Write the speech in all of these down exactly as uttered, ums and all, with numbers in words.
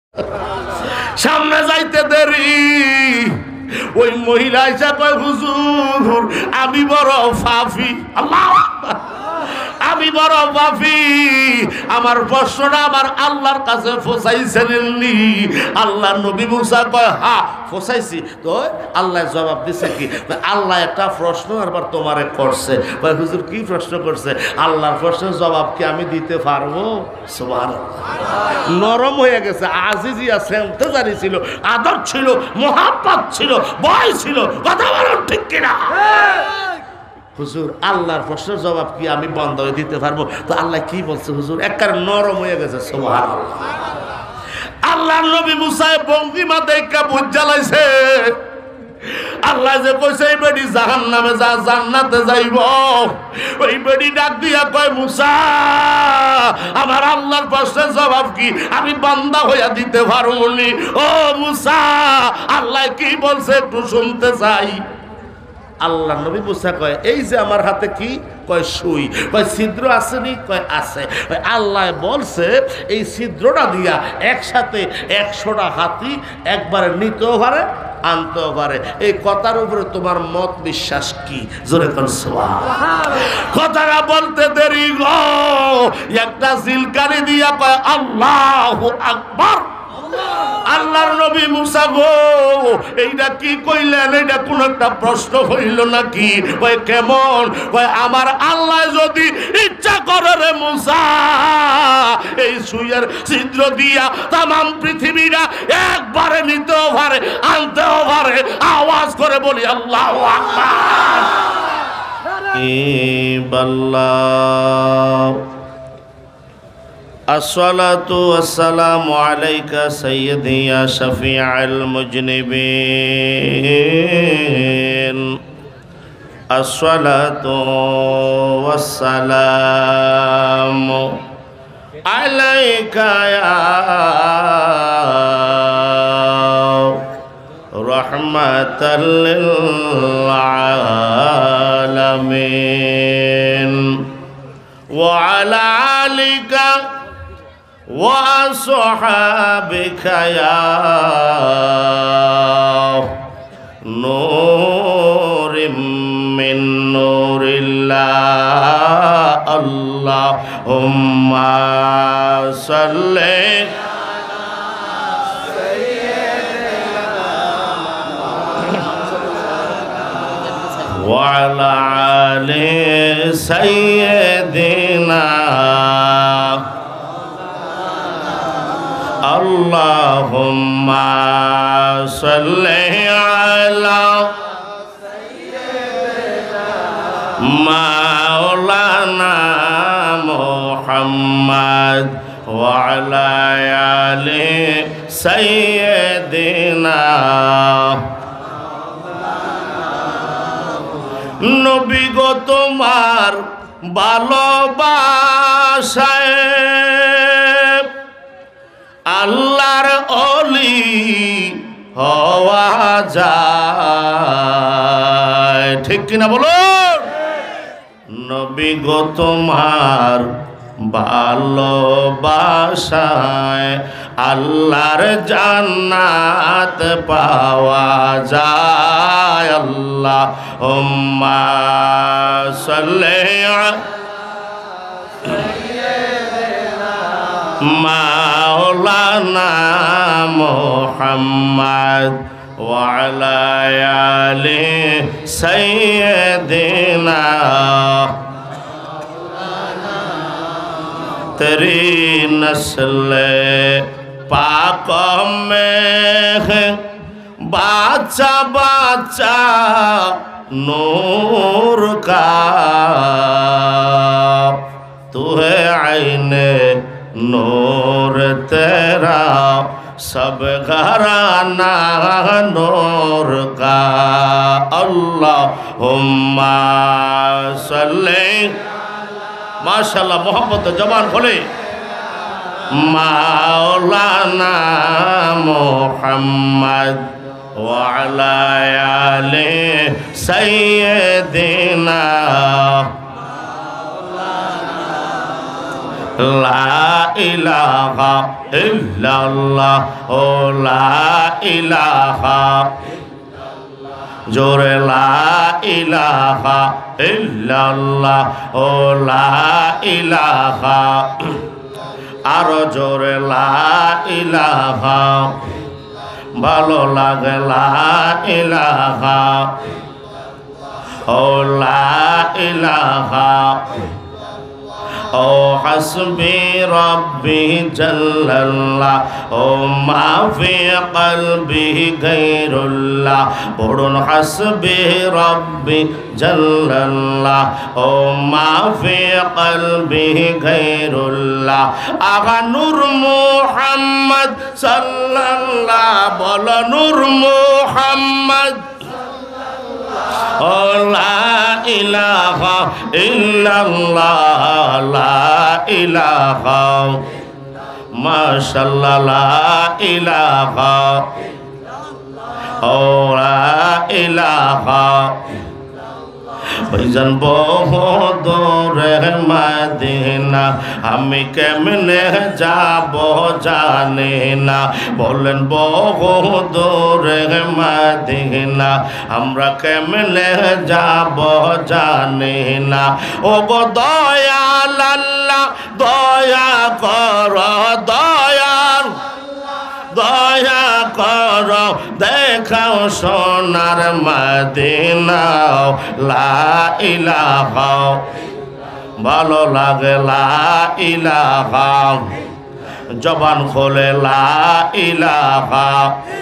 সামনে যাইতে দেরি ওই মহিলা এসে কয় হুজুর আমি বড় পাপী। আল্লাহু আকবার। আমি বড় পাপী। আমার প্রশ্নটা আমার আল্লাহর কাছে পৌঁছাইছেননি। আল্লাহ নবী মুসা কয় হ্যাঁ পৌঁছাইছি। তো আল্লাহ জবাব দিছে কি, আল্লাহ একটা প্রশ্ন আবার তোমারে করছে। কয় হুজুর কি প্রশ্ন করছে? আল্লাহর প্রশ্নের জবাব কি আমি দিতে পারবো? সুবহানাল্লাহ। নরম হয়ে গেছে, আজিজি আছে, ইন্তজারি ছিল, আদর ছিল, মোহাব্বত ছিল, ভয় ছিল। কথা বলুন ঠিক কিনা? হুজুর আল্লাহর প্রশ্নের জবাব কি আমি বন্ধ হয়ে দিতে পারবো? তো আল্লাহ কি বলছে হুজুর? একবার নরম হয়ে গেছে। সুবহানাল্লাহ। আল্লাহর নবী মুসা ভঙ্গিমা দেখা বুঝ জ্বালাইছে। আল্লাহ যে কইছে এই বেডি জাহান্নামে যা জান্নাতে যাইব, ওই বেডি ডাক দিয়া কয় মুসা আমার আল্লাহর প্রশ্নের জবাব কি আমি বান্দা হইয়া দিতে পারবো নি? ও মুসা আল্লাহ কি বলছে একটু শুনতে চাই। আল্লাহ নবী মুসা কয় এই যে আমার হাতে কি? কয় সুই। কয় ছিদ্র আসেনি? কয় আছে। আল্লাহ বলছে এই ছিদ্রটা দিয়া একসাথে একশোটা হাতি একবারে নিতেও পারে আনতেও পারে। এই কথার উপরে তোমার মত বিশ্বাস কি? জোরে কোন সুবহানাল্লাহ। কথাটা বলতে দেরি গো একটা জিলকারি দিয়া কয় আল্লাহু আকবার। আল্লাহর নবী মুসা গো এইটা কি কইলেন? এইটা কোন একটা প্রশ্ন হইল নাকি? কয় কেমন? কয় আমার আল্লাহ যদি ইচ্ছা করে রে মুসা এই সুইয়ের ছিদ্র দিয়া তামাম পৃথিবীটা একবারে নিতেও পারে আনতেও পারে। আওয়াজ করে বলি আল্লাহু আকবার। ইবাল্লাহ الصلاة والسلام عليك سيدي يا شفيع المذنبين الصلاة والسلام عليك يا رحمة للعالمين وعلى آلك وصحابك يا نور من نور الله اللهم صل وعلى آل سيدنا اللهم صل على مولانا محمد وعلى آل سيدنا নবী গো তোমার ভালোবাসায় আল্লাহর ওলি হওয়া যায়, ঠিক কিনা বলো? নবী গো তোমার ভালোবাসায় আল্লাহর জান্নাত পাওয়া যায়। আল্লাহুম্মা সাল্লি মাওলানা মুহাম্মদ ওয়া আলা আলি সাইয়্যিদিনা तेरी नस्ल पाक में है बाचा बाचा नूर का तू है आईने नूर तेरा सब घराना नूर का अल्लाहुम्मा सल्ली माशाल्लाह मोहब्बत जबान खोले मौलाना मुहम्मद व अला आले सय्यिदिना লা ইলাহা ইল্লাল্লাহ ও লা ইলাহা জোরে লা ইলাহা ইল্লাল্লাহ ও লা ইলাহা আরো জোরে লা ইলাহা ভালো লাগে লা ইলাহা ও লা ইলাহা ও হাসবি রব্বি জাল্লাল্লাহ ও মা ফি কলবি গায়রুল্লাহ পড়ুন হাসবি রব্বি জাল্লাল্লাহ ও মা ফি কলবি গায়রুল্লাহ আগা নূর মুহাম্মদ সাল্লাল্লাহ বল নূর মুহাম্মদ ও লা ইলাহা ইল্লাল্লাহ লা ইলাহা মাশাআল্লাহ লা ইলাহা ও লা ইলাহা ভাইজান বহু দূরে মদিনা আমি কেমনে যাব জানি না বলেন বহু দূরে মদিনা আমরা কেমনে যাব জানি না ও গো দয়াল আল্লাহ দয়া কর দয়াল দয়া কর দেখাও সোনার মদিনা লা ইলাহা ভালো লাগে লা ইলাহা জবান খোলে লা ইলাহা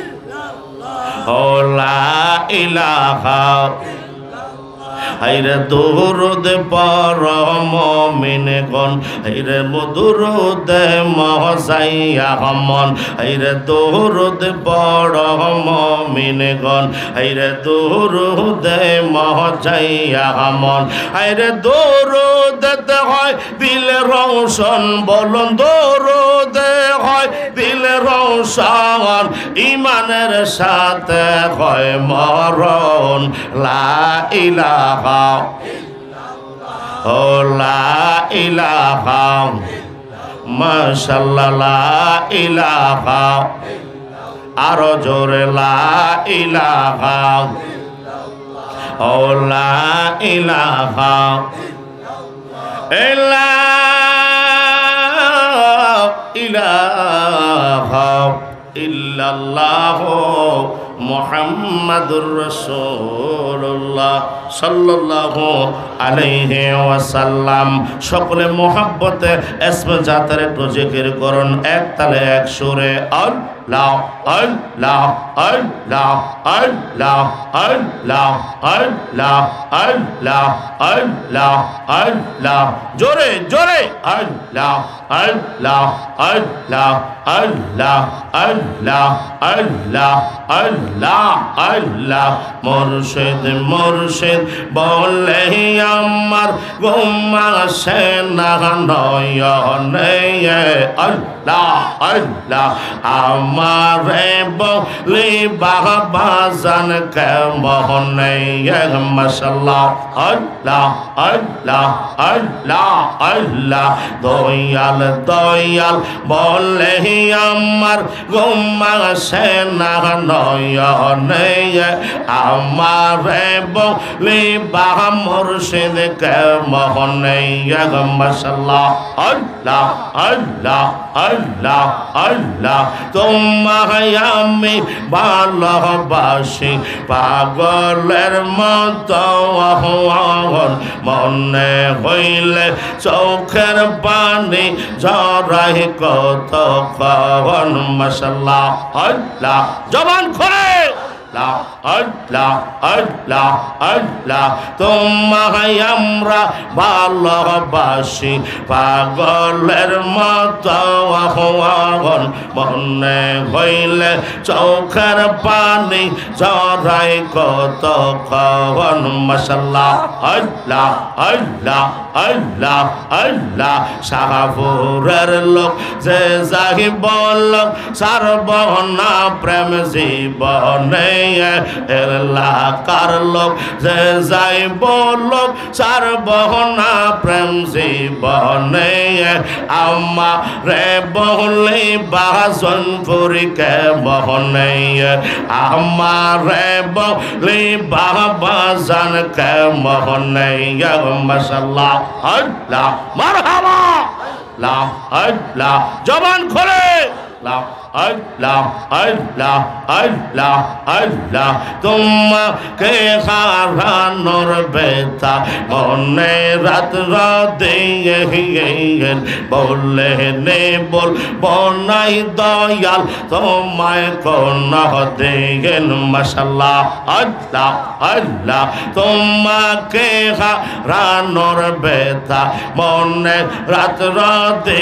ও লা ইলাহা হাইরে দুরুদ পর মুমিনগণ হাইরে দুরুদ মহসাইয়া মন হাইরে দুরুদ পর মুমিনগণ হাইরে দুরুদ মহসাইয়া মন হাইরে দুরুদ হয় দিল রওশন বলুন দুরুদ হয় দিল রওশন ঈমানের সাথে হয় মরণ লা ইলাহা ও লা ইলাহা মাশাআল্লাহ লা ইলাহা আরো জোরে লা ইলাহা ও লা ইলাহা ইল্লা ইলাহা ইল্লাল্লাহ মুহাম্মাদুর রাসূলুল্লাহ সাল্লাল্লাহু আলাইহি ওয়াসাল্লাম সকলে মোহাব্বতে ইসমে জাতের একটু জিকির করুন এক তালে এক সুরে আল্লাহ আল্লাহ আল্লাহ আল্লাহ আল্লাহ আল্লাহ আল্লাহ আল্লাহ আল্লাহ জোরে জোরে আল্লাহ আল্লাহ আল্লাহ আল্লাহ আল্লাহ আল্লাহ আল্লাহ আল্লাহ মুর্শিদ মুর্শিদ বলে আমার ঘুম আসে না নয়নে আল্লাহ আল্লাহ আমারে বলি বাবা জান কেমনে মাশাআল্লাহ আল্লাহ আল্লাহ আল্লাহ আল্লাহ দয়াল দয়াল বলে আমার ঘুম আসে না নয়নে আমারে বলি বাবা মুর্শিদ কেমনে মাশাআল্লাহ আল্লাহ আল্লাহ আল্লাহ আল্লাহ তোমায় আমি ভালোবাসি পাগলের মতো মনে হইলে চোখের পানি ঝরাই কত কখন মাশাআল্লাহ আল্লাহ জবান খুলে আল্লাহ আল্লাহ আল্লাহ তোমায় আমরা ভালোবাসি পাগলের মতো মনে হইলে চোখের পানি ঝরাই কত কখন মাশাআল্লাহ আল্লাহ আল্লাহ আল্লাহ আল্লাহ শাহপুরের লোক যে যাই বল সারব না প্রেম জীবনে এলাকার লোক যে যাই বল সারব না প্রেম জীবনে আমারে বলে বাজন পুরিকে বহনে আমারে বলে বাবা জান কে মোহনে মাশাআল্লাহ আল্লাহ মারহাবা লা আল্লাহ জবান খোলে লা আল্লাহ আল্লাহ আল্লাহ আল্লাহ তোমাকে হারানোর বেতা মনে রাত রাতে বলে নে বল বনাই দয়াল তোমায় কোন দেন মাশাআল্লাহ আল্লাহ আল্লাহ তোমাকে হারানোর বেতা মনে রাত রাতে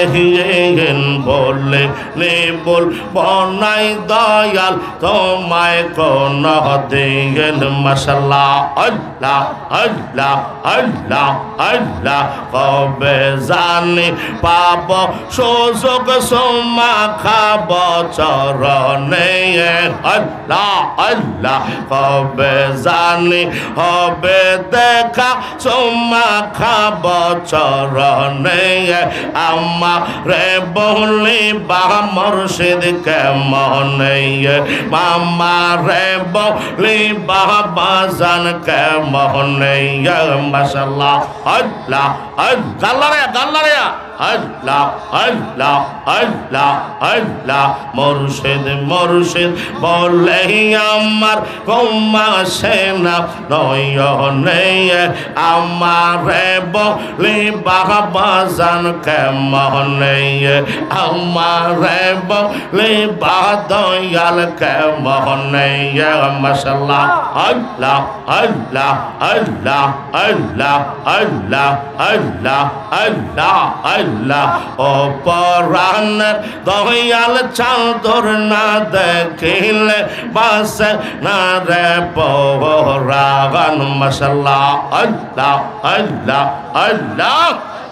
বলে নে বল বনাই দয়াল তোমায় কোন দেন মাশাআল্লাহ আল্লাহ আল্লাহ আল্লাহ আল্লাহ কবে জানি পাব সুযোগ সোমা খাব চরণে আল্লাহ আল্লাহ কবে জানি হবে দেখা সোমা খাব চরণে আমারে বলি বা মুর্শিদ কে মনে মামা রে বলি বাবা জান কে মনে মাশাআল্লাহ আল্লাহ আল্লাহ রে আল্লাহ রে আল্লাহ আল্লাহ আল্লাহ আল্লাহ মুর্শিদ মুর্শিদ বলে আমার কৌমা সেনা নয়নে আমারে বলি বাবা জান কে মনে আমারে বলি বাদয়াল কে মনে মাশাআল্লাহ আল্লাহ আল্লাহ আল্লাহ আল্লাহ আল্লাহ আল্লাহ আল্লাহ আল্লাহ ও পরাণ দয়াল চাঁদর না দেখিলে বাস না রে পরাণ মাশাআল্লাহ আল্লাহ আল্লাহ আল্লাহ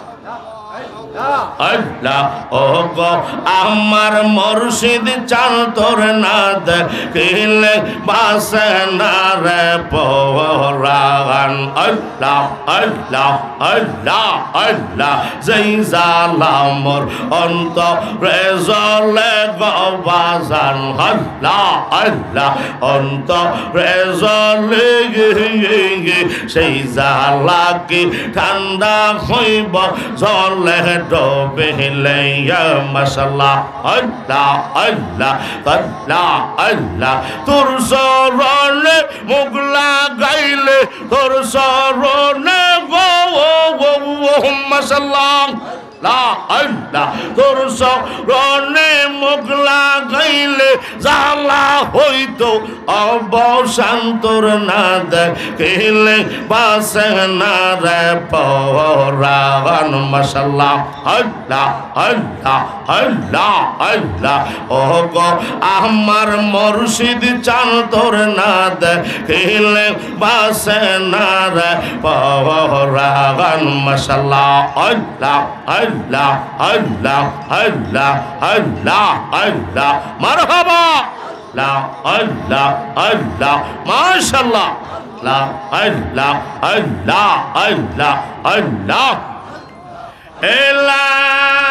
আল্লাহ ও গো আমার মুর্শিদ চান তোর না দেখিলে বাসে না রে পরাণ আল্লাহ আল্লাহ আল্লাহ আল্লাহ যেই জালা মোর অন্তরে জ্বলে গো বাজান আল্লাহ আল্লাহ অন্তরে জ্বলে সেই জালা কি ঠান্ডা হইব জ্বলে ডোবেলে মাশাআল্লাহ আল্লাহ আল্লাহ আল্লাহ আল্লাহ তোর শরণে মুগলা গাইলে তোর শরণে গো মাশাআল্লাহ লা আল্লাহ তোর শরণে মুগলা গাইলে জালা হইতো অবসান তোর না দেখিলে বাসে না রে পরাণ মাশাআল্লাহ আল্লাহ আল্লাহ আল্লাহ আল্লাহ ও গো আমার মুর্শিদ চান তোর না দেখিলে বাসে না রে পরাণ মাশাআল্লাহ আল্লাহ আল্লাহ আল্লাহ আল্লাহ আল্লাহ আল্লাহ মারহাবা লা আল্লাহ আল্লাহ মাশাআল্লাহ লা আল্লাহ আল্লাহ আল্লাহ আল্লাহ ইলা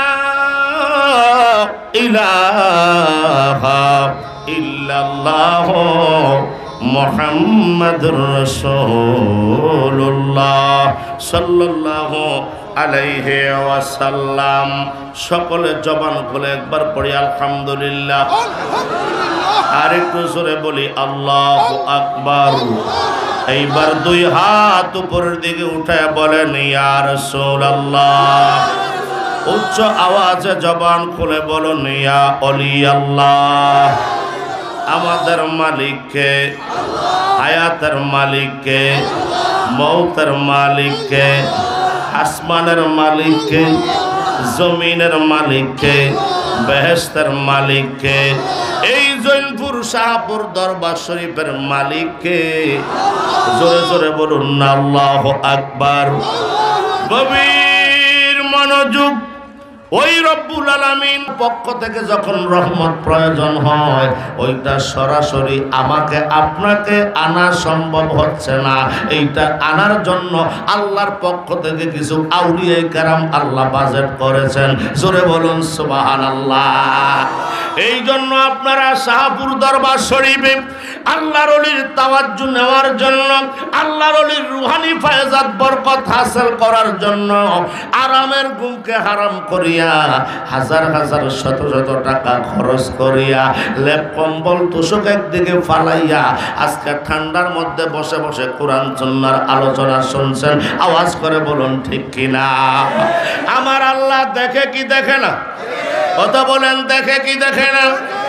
ইলাহা ইল্লাল্লাহ মুহাম্মাদুর রাসূলুল্লাহ সাল্লাল্লাহু আলাইহি ওয়াসাল্লাম। সকলে জবান খুলে একবার পড়ি আলহামদুলিল্লাহ। আর একটু জোরে বলি আল্লাহু আকবার। এইবার দুই হাত উপরের দিকে উঠায় বলেন ইয়া রাসূলুল্লাহ। উচ্চ আওয়াজে জবান খুলে বলুন ইয়া ওলি আল্লাহ। আমাদের মালিককে, হায়াতের মালিককে, মৌতের মালিককে, আসমানের মালিককে, জমিনের মালিককে, বেহেশতের মালিককে, এই জৈনপুর শাহপুর দরবার শরীফের মালিককে জোরে জোরে বলুন আল্লাহু আকবার। গভীর মনোযোগ। ওই রব্বুল আলামিন পক্ষ থেকে যখন রহমত প্রয়োজন হয়, ওইটা সরাসরি আমাকে আপনাকে আনা সম্ভব হচ্ছে না। এইটা আনার জন্য আল্লাহর পক্ষ থেকে কিছু আউলিয়া কেরাম আল্লাহ বাজেট করেছেন। জোরে বলুন সুবহানাল্লাহ। এই জন্য আপনারা শাহপুর দরবার শরীফে আল্লাহর ওলির তাওয়াজ্জু নেওয়ার জন্য, আল্লাহর ওলির রুহানি ফায়জাত বরকত হাসিল করার জন্য আরামের ঘুমকে হারাম করিয়া হাজার হাজার শত শত টাকা খরচ করিয়া লেপ কম্বল তোষক একদিকে ফালাইয়া আজকে ঠান্ডার মধ্যে বসে বসে কোরআন সুন্নাহর আলোচনা শুনছেন। আওয়াজ করে বলুন ঠিক কিনা? আমার আল্লাহ দেখে কি দেখে না? কথা বলেন, দেখে কি দেখে না?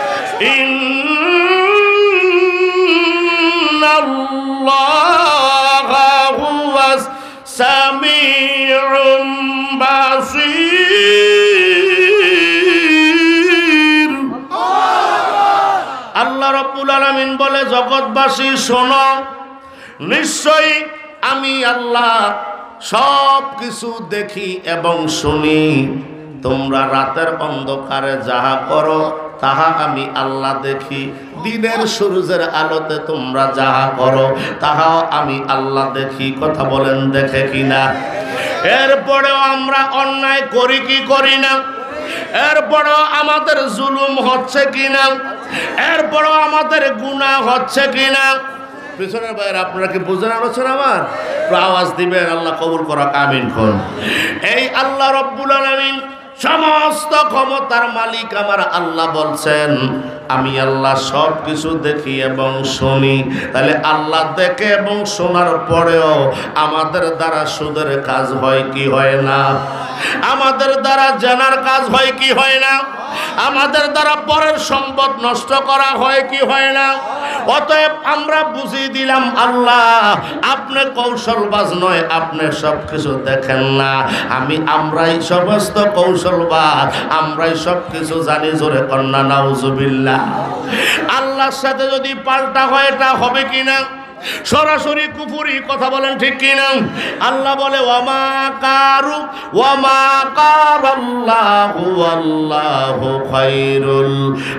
ইন্নাল্লাহা হুয়াস সামিউম বাসীর। আল্লাহ রাব্বুল আলামিন বলে, জগৎবাসী শোনো, নিশ্চয়ই আমি আল্লাহ সব কিছু দেখি এবং শুনি। তোমরা রাতের অন্ধকারে যাহা করো তাহা আমি আল্লাহ দেখি, দিনের সূর্যের আলোতে তোমরা যাহা করো তাহাও আমি আল্লাহ দেখি। কথা বলেন, দেখে কিনা? এরপরেও আমরা অন্যায় করি কি করি না? এরপরেও আমাদের জুলুম হচ্ছে কিনা? এরপরেও আমাদের গুনাহ হচ্ছে কিনা? পিছনের বাইরে আপনারা কি বুঝেন আলোচনা? আমার আওয়াজ দিবেন, আল্লাহ কবুল করা, আমিন কোন। এই আল্লাহ রাব্বুল আলামিন সমস্ত ক্ষমতার মালিক আমার আল্লাহ বলছেন, আমি আল্লাহ সব কিছু দেখি এবং শুনি। তাহলে আল্লাহ দেখে এবং শোনার পরেও আমাদের দ্বারা সুদের কাজ হয় কি হয় না? আমাদের দ্বারা জানার কাজ হয় কি হয় না? আমাদের দ্বারা পরের সম্পদ নষ্ট করা হয় কি হয় না? অতএব আমরা বুঝিয়ে দিলাম, আল্লাহ আপনি কৌশলবাজ নয়, আপনি সব কিছু দেখেন না। আমি আমরাই সমস্ত কৌশলবাজ, আমরাই সব কিছু জানি। জোরে কন্যা নাউজুবিল্লাহ। আল্লাহর সাথে যদি পাল্টা হয় এটা হবে কিনা? সরাসরি কুফরি। কথা বলেন ঠিক কিনা? আল্লাহ বলে, ওয়ামা কারু ওয়ামা কারাল্লাহু আল্লাহু খায়রুল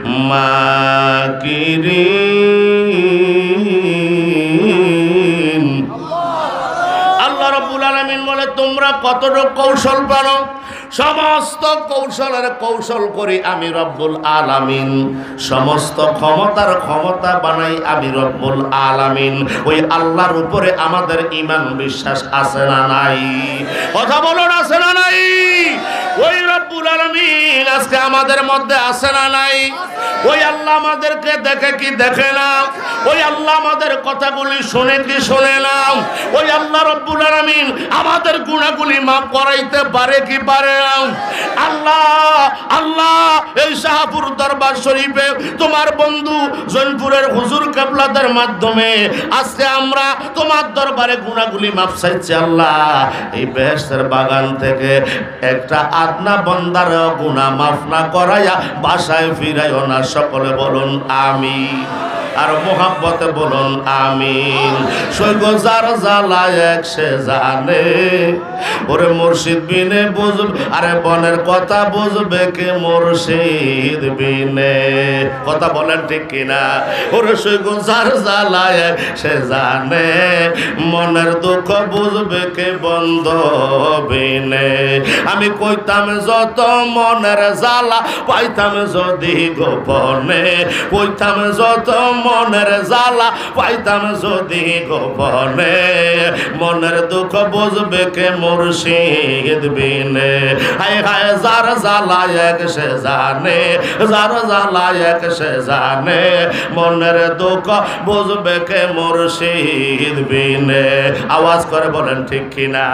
মাকিরিন। আল্লাহ রাব্বুল আলামিন বলে, তোমরা কতটুকু কৌশল পারো? সমস্ত কৌশলের কৌশল করি আমি রব্বুল আলামিন। সমস্ত ক্ষমতার ক্ষমতা বানাই আমি রব্বুল আলামিন। ওই আল্লাহর উপরে আমাদের ঈমান বিশ্বাস আছে না নাই? কথা বলুন, আছে না নাই? ওই রব্বুল আলামিন আজকে আমাদের মধ্যে আছে না নাই? ওই আল্লাহ আমাদেরকে দেখে কি দেখে না? ওই আল্লাহ আমাদের কথাগুলি শুনে কি শুনে না? ওই আল্লাহ রব্বুল আলামিন আমাদের গুনাহগুলি মাফ করাইতে পারে কি পারে না? আল্লাহ আল্লাহ এই শাহপুর দরবার শরীফে তোমার বন্ধু জৈনপুরের হুজুর কেবলাদের মাধ্যমে আজকে আমরা তোমার দরবারে গুনাহগুলি মাফ চাইছি। আল্লাহ এই বেহেশতের বাগান থেকে একটা আদনা বান্দার গুনাহ মাফ না করাইয়া বাসায় ফিরাইও না। সকলে বলুন আমিন। আর মোহাব্বতে বলুন আমিন। সৈগ যার জ্বালা এক সে জানে, ওরে মুর্শিদ বিনে বুঝবে, আরে বনের কথা বুঝবে কে মুর্শিদ বিনে? কথা বলেন ঠিক কিনা? ওরে সৈগ যার জ্বালা এক সে জানে, মনের দুঃখ বুঝবে কে বন্ধ বিনে? আমি কইতাম যত মনের জ্বালা পাইতাম যদি গোপনে, কইতাম যত মনের জ্বালা পাইতাম যদি গোপনে, মনের দুঃখ বুঝবে কে মুর্শিদ বিনে? হায় হায় যার জ্বালা এক সে জানে, যার জ্বালা এক সে জানে, মনের দুঃখ বুঝবে কে মুর্শিদ বিনে? আওয়াজ করে বলেন ঠিক কিনা?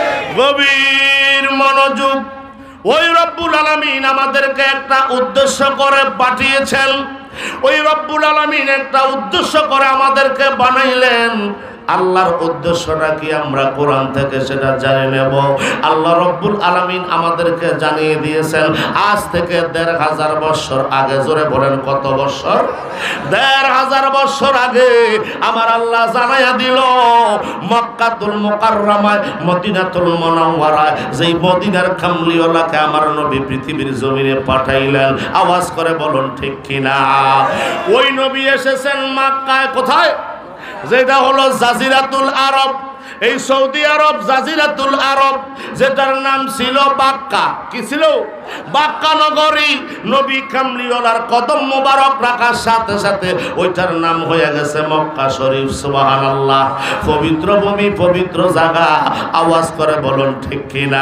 গভীর মনোযোগ। ওই রব্বুল আলামিন আমাদেরকে একটা উদ্দেশ্য করে পাঠিয়েছেন। ওই রব্বুল আলামিন একটা উদ্দেশ্য করে আমাদেরকে বানাইলেন। আল্লাহর উদ্দেশ্যটা কি আমরা কোরআন থেকে সেটা জানে নেব। আল্লাহ রব্বুল আলামিন আমাদেরকে জানিয়ে দিয়েছেন আজ থেকে দেড় হাজার বছর আগে, জোরে বলেন কত বছর? দেড় হাজার বছর আগে আমার আল্লাহ জানাইয়া দিল মক্কাতুল মুকাররমায়, মদিনাতুল মুনাওয়ারায়, যেই মদিনার কামলিওয়ালাকে আমার নবী পৃথিবীর জমিনে পাঠাইলেন। আওয়াজ করে বলুন ঠিক কিনা? ওই নবী এসেছেন মক্কায়, কোথায়? যেটা হলো জাজিরাতুল আরব। এই সৌদি আরব জাজিরাতুল আরব, যেটার নাম ছিল বাক্কা। কি ছিল? বাক্কা নগরী। নবী কামলিওয়ালার কদম মোবারক রাখার সাথে সাথে ওইটার নাম হয়ে গেছে মক্কা শরীফ। সুবহানাল্লাহ। পবিত্র ভূমি, পবিত্র জায়গা। আওয়াজ করে বলুন ঠিক কিনা?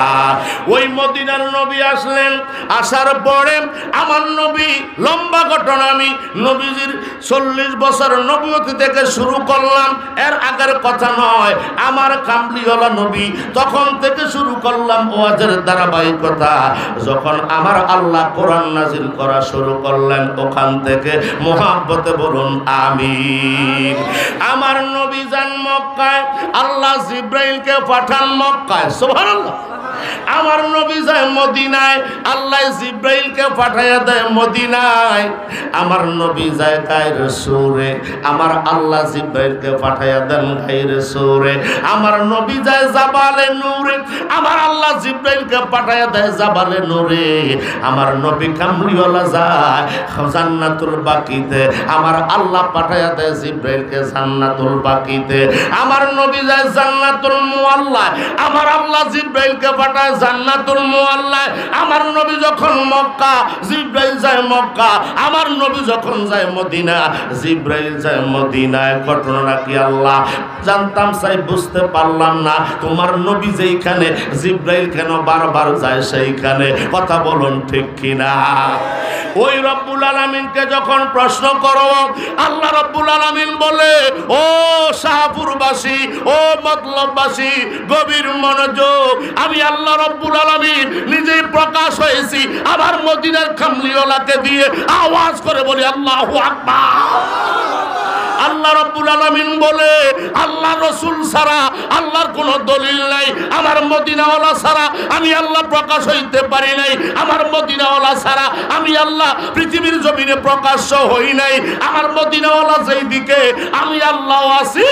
ওই মদিনার নবী আসলেন। আসার পরে আমার নবী, লম্বা ঘটনা, আমি নবীজির চল্লিশ বছর নবুয়তি থেকে শুরু করলাম, এর আগের কথা নয়। আমার কামলিওয়ালা নবী তখন থেকে শুরু করলাম ওয়াজের ধারাবাহিকতা। যখন আমার আল্লাহ কোরআন নাজিল করা শুরু করলেন, ওখান থেকে মুহাব্বতে বলুন আমিন। আমার নবী যান মক্কায়, আল্লাহ জিব্রাইলকে পাঠান মক্কায়। সুবহানাল্লাহ। আমার নবী যায় মদিনায়, আল্লাহ জিব্রাইলকে পাঠাইয়া দেয় মদিনায়। আমার নবী যায় গায়রে সূরে, আমার আল্লাহ জিব্রাইলকে পাঠাইয়া দেন গায়রে সূরে। আমার নবী যায় জাবালে নূরে, আমার আল্লাহ জিব্রাইলকে পাঠাইয়া দেয় জাবালে নূরে। আমার নবী কামলিওয়ালা যায় জান্নাতুল বাকিতে, আমার আল্লাহ পাঠাইয়া দেয় জিব্রাইলকে জান্নাতুল বাকিতে। আমার নবী যায় জান্নাতুল মুআল্লায়, আমার আল্লাহ জিব্রাইলকে পাঠায় জান্নাতুল মুআল্লায়। আমার নবী যখন মক্কা, জিব্রাইল যায় মক্কা। আমার নবী যখন যায় মদিনা, জিব্রাইল যায় মদিনায়। ঘটনাটা কি আল্লাহ জানতাম চাই, বুঝতে পারলাম না। তোমার নবী যেইখানে, জিব্রাইল কেন বারবার যায় সেইখানে? কথা বলুন ঠিক কিনা? ওই রব্বুল আলামিনকে যখন প্রশ্ন করো, আল্লাহ রব্বুল আলামিন বলে, ও শাহপুরবাসী, ও মতলববাসী, গভীর মনোযোগ। আমি আল্লাহ রব্বুল আলামিন নিজেই প্রকাশ হয়েছি আমার মদিনার কামলিওয়ালাকে দিয়ে। আওয়াজ করে বলি আল্লাহু আকবার। আল্লাহ রাব্বুল আলামিন বলে, আল্লাহ রাসূল ছাড়া আল্লাহর কোনো দলিল নাই। আমার মদিনাওয়ালা ছাড়া আমি আল্লাহ প্রকাশ হইতে পারি নাই। আমার মদিনাওয়ালা ছাড়া আমি আল্লাহ পৃথিবীর জমিনে প্রকাশ্য হই নাই। আমার মদিনাওয়ালা যেই দিকে, আমি আল্লাহ আছি।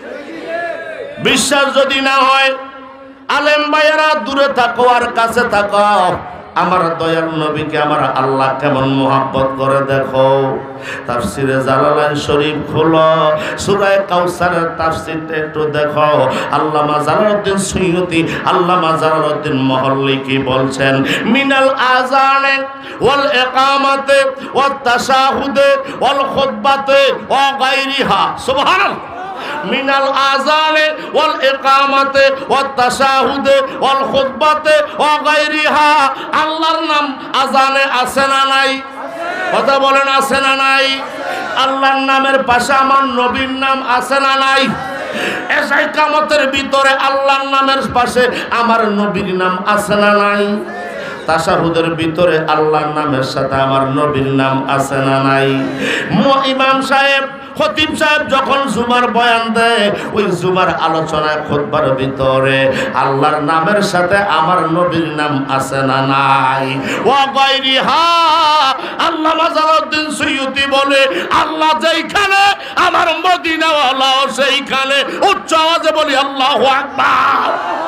বিশ্বাস যদি না হয়, আলেম ভাইয়েরা দূরে থাকো আর কাছে থাকো, আমার দয়াল নবীকে আমার আল্লাহ কেমন মুহাব্বত করে দেখো। তাফসিরে জালালাইন শরীফ খোলো, সূরা কাউসারের তাফসিরটা একটু দেখো। আল্লামা জালালউদ্দিন সুয়ুতি, আল্লামা জালালউদ্দিন মহল্লি কি বলছেন? মিনাল আযানে ওয়াল ইকামাতে ওয়াত তাশাহুদে ওয়াল খুতবাতে ওয়া গায়রিহা। সুবহানাল্লাহ। মিনাল আযানে ওয়াল ইকামাতে ওয়াত তাশাহুদে ওয়াল খুতবাতে ওয়া গায়রিহা। আল্লাহর নাম আযানে আছে না নাই? কথা বলেন আছে না নাই? আল্লাহর নামের পাশে আমার নবীর নাম আছে না নাই? এসাই কামতের ভিতরে আল্লাহর নামের পাশে আমার নবীর নাম আছে না নাই? তাশাহুদের ভিতরে আল্লাহর নামের সাথে আমার নবীর নাম আছে না নাই? ইমাম সাহেব, খতিব সাহেব যখন জুমার বয়ান দেয়, ওই জুমার আলোচনায় খুতবার ভিতরে আল্লাহর নামের সাথে আমার নবীর নাম আছে না নাই? ওয়া গায়রিহা। আল্লামা জালালউদ্দিন সুয়ুতি বলে, আল্লাহ যেইখানে আমার মদিনাওয়ালাও সেইখানে। উচ্চ আওয়াজে বলি আল্লাহু আকবার।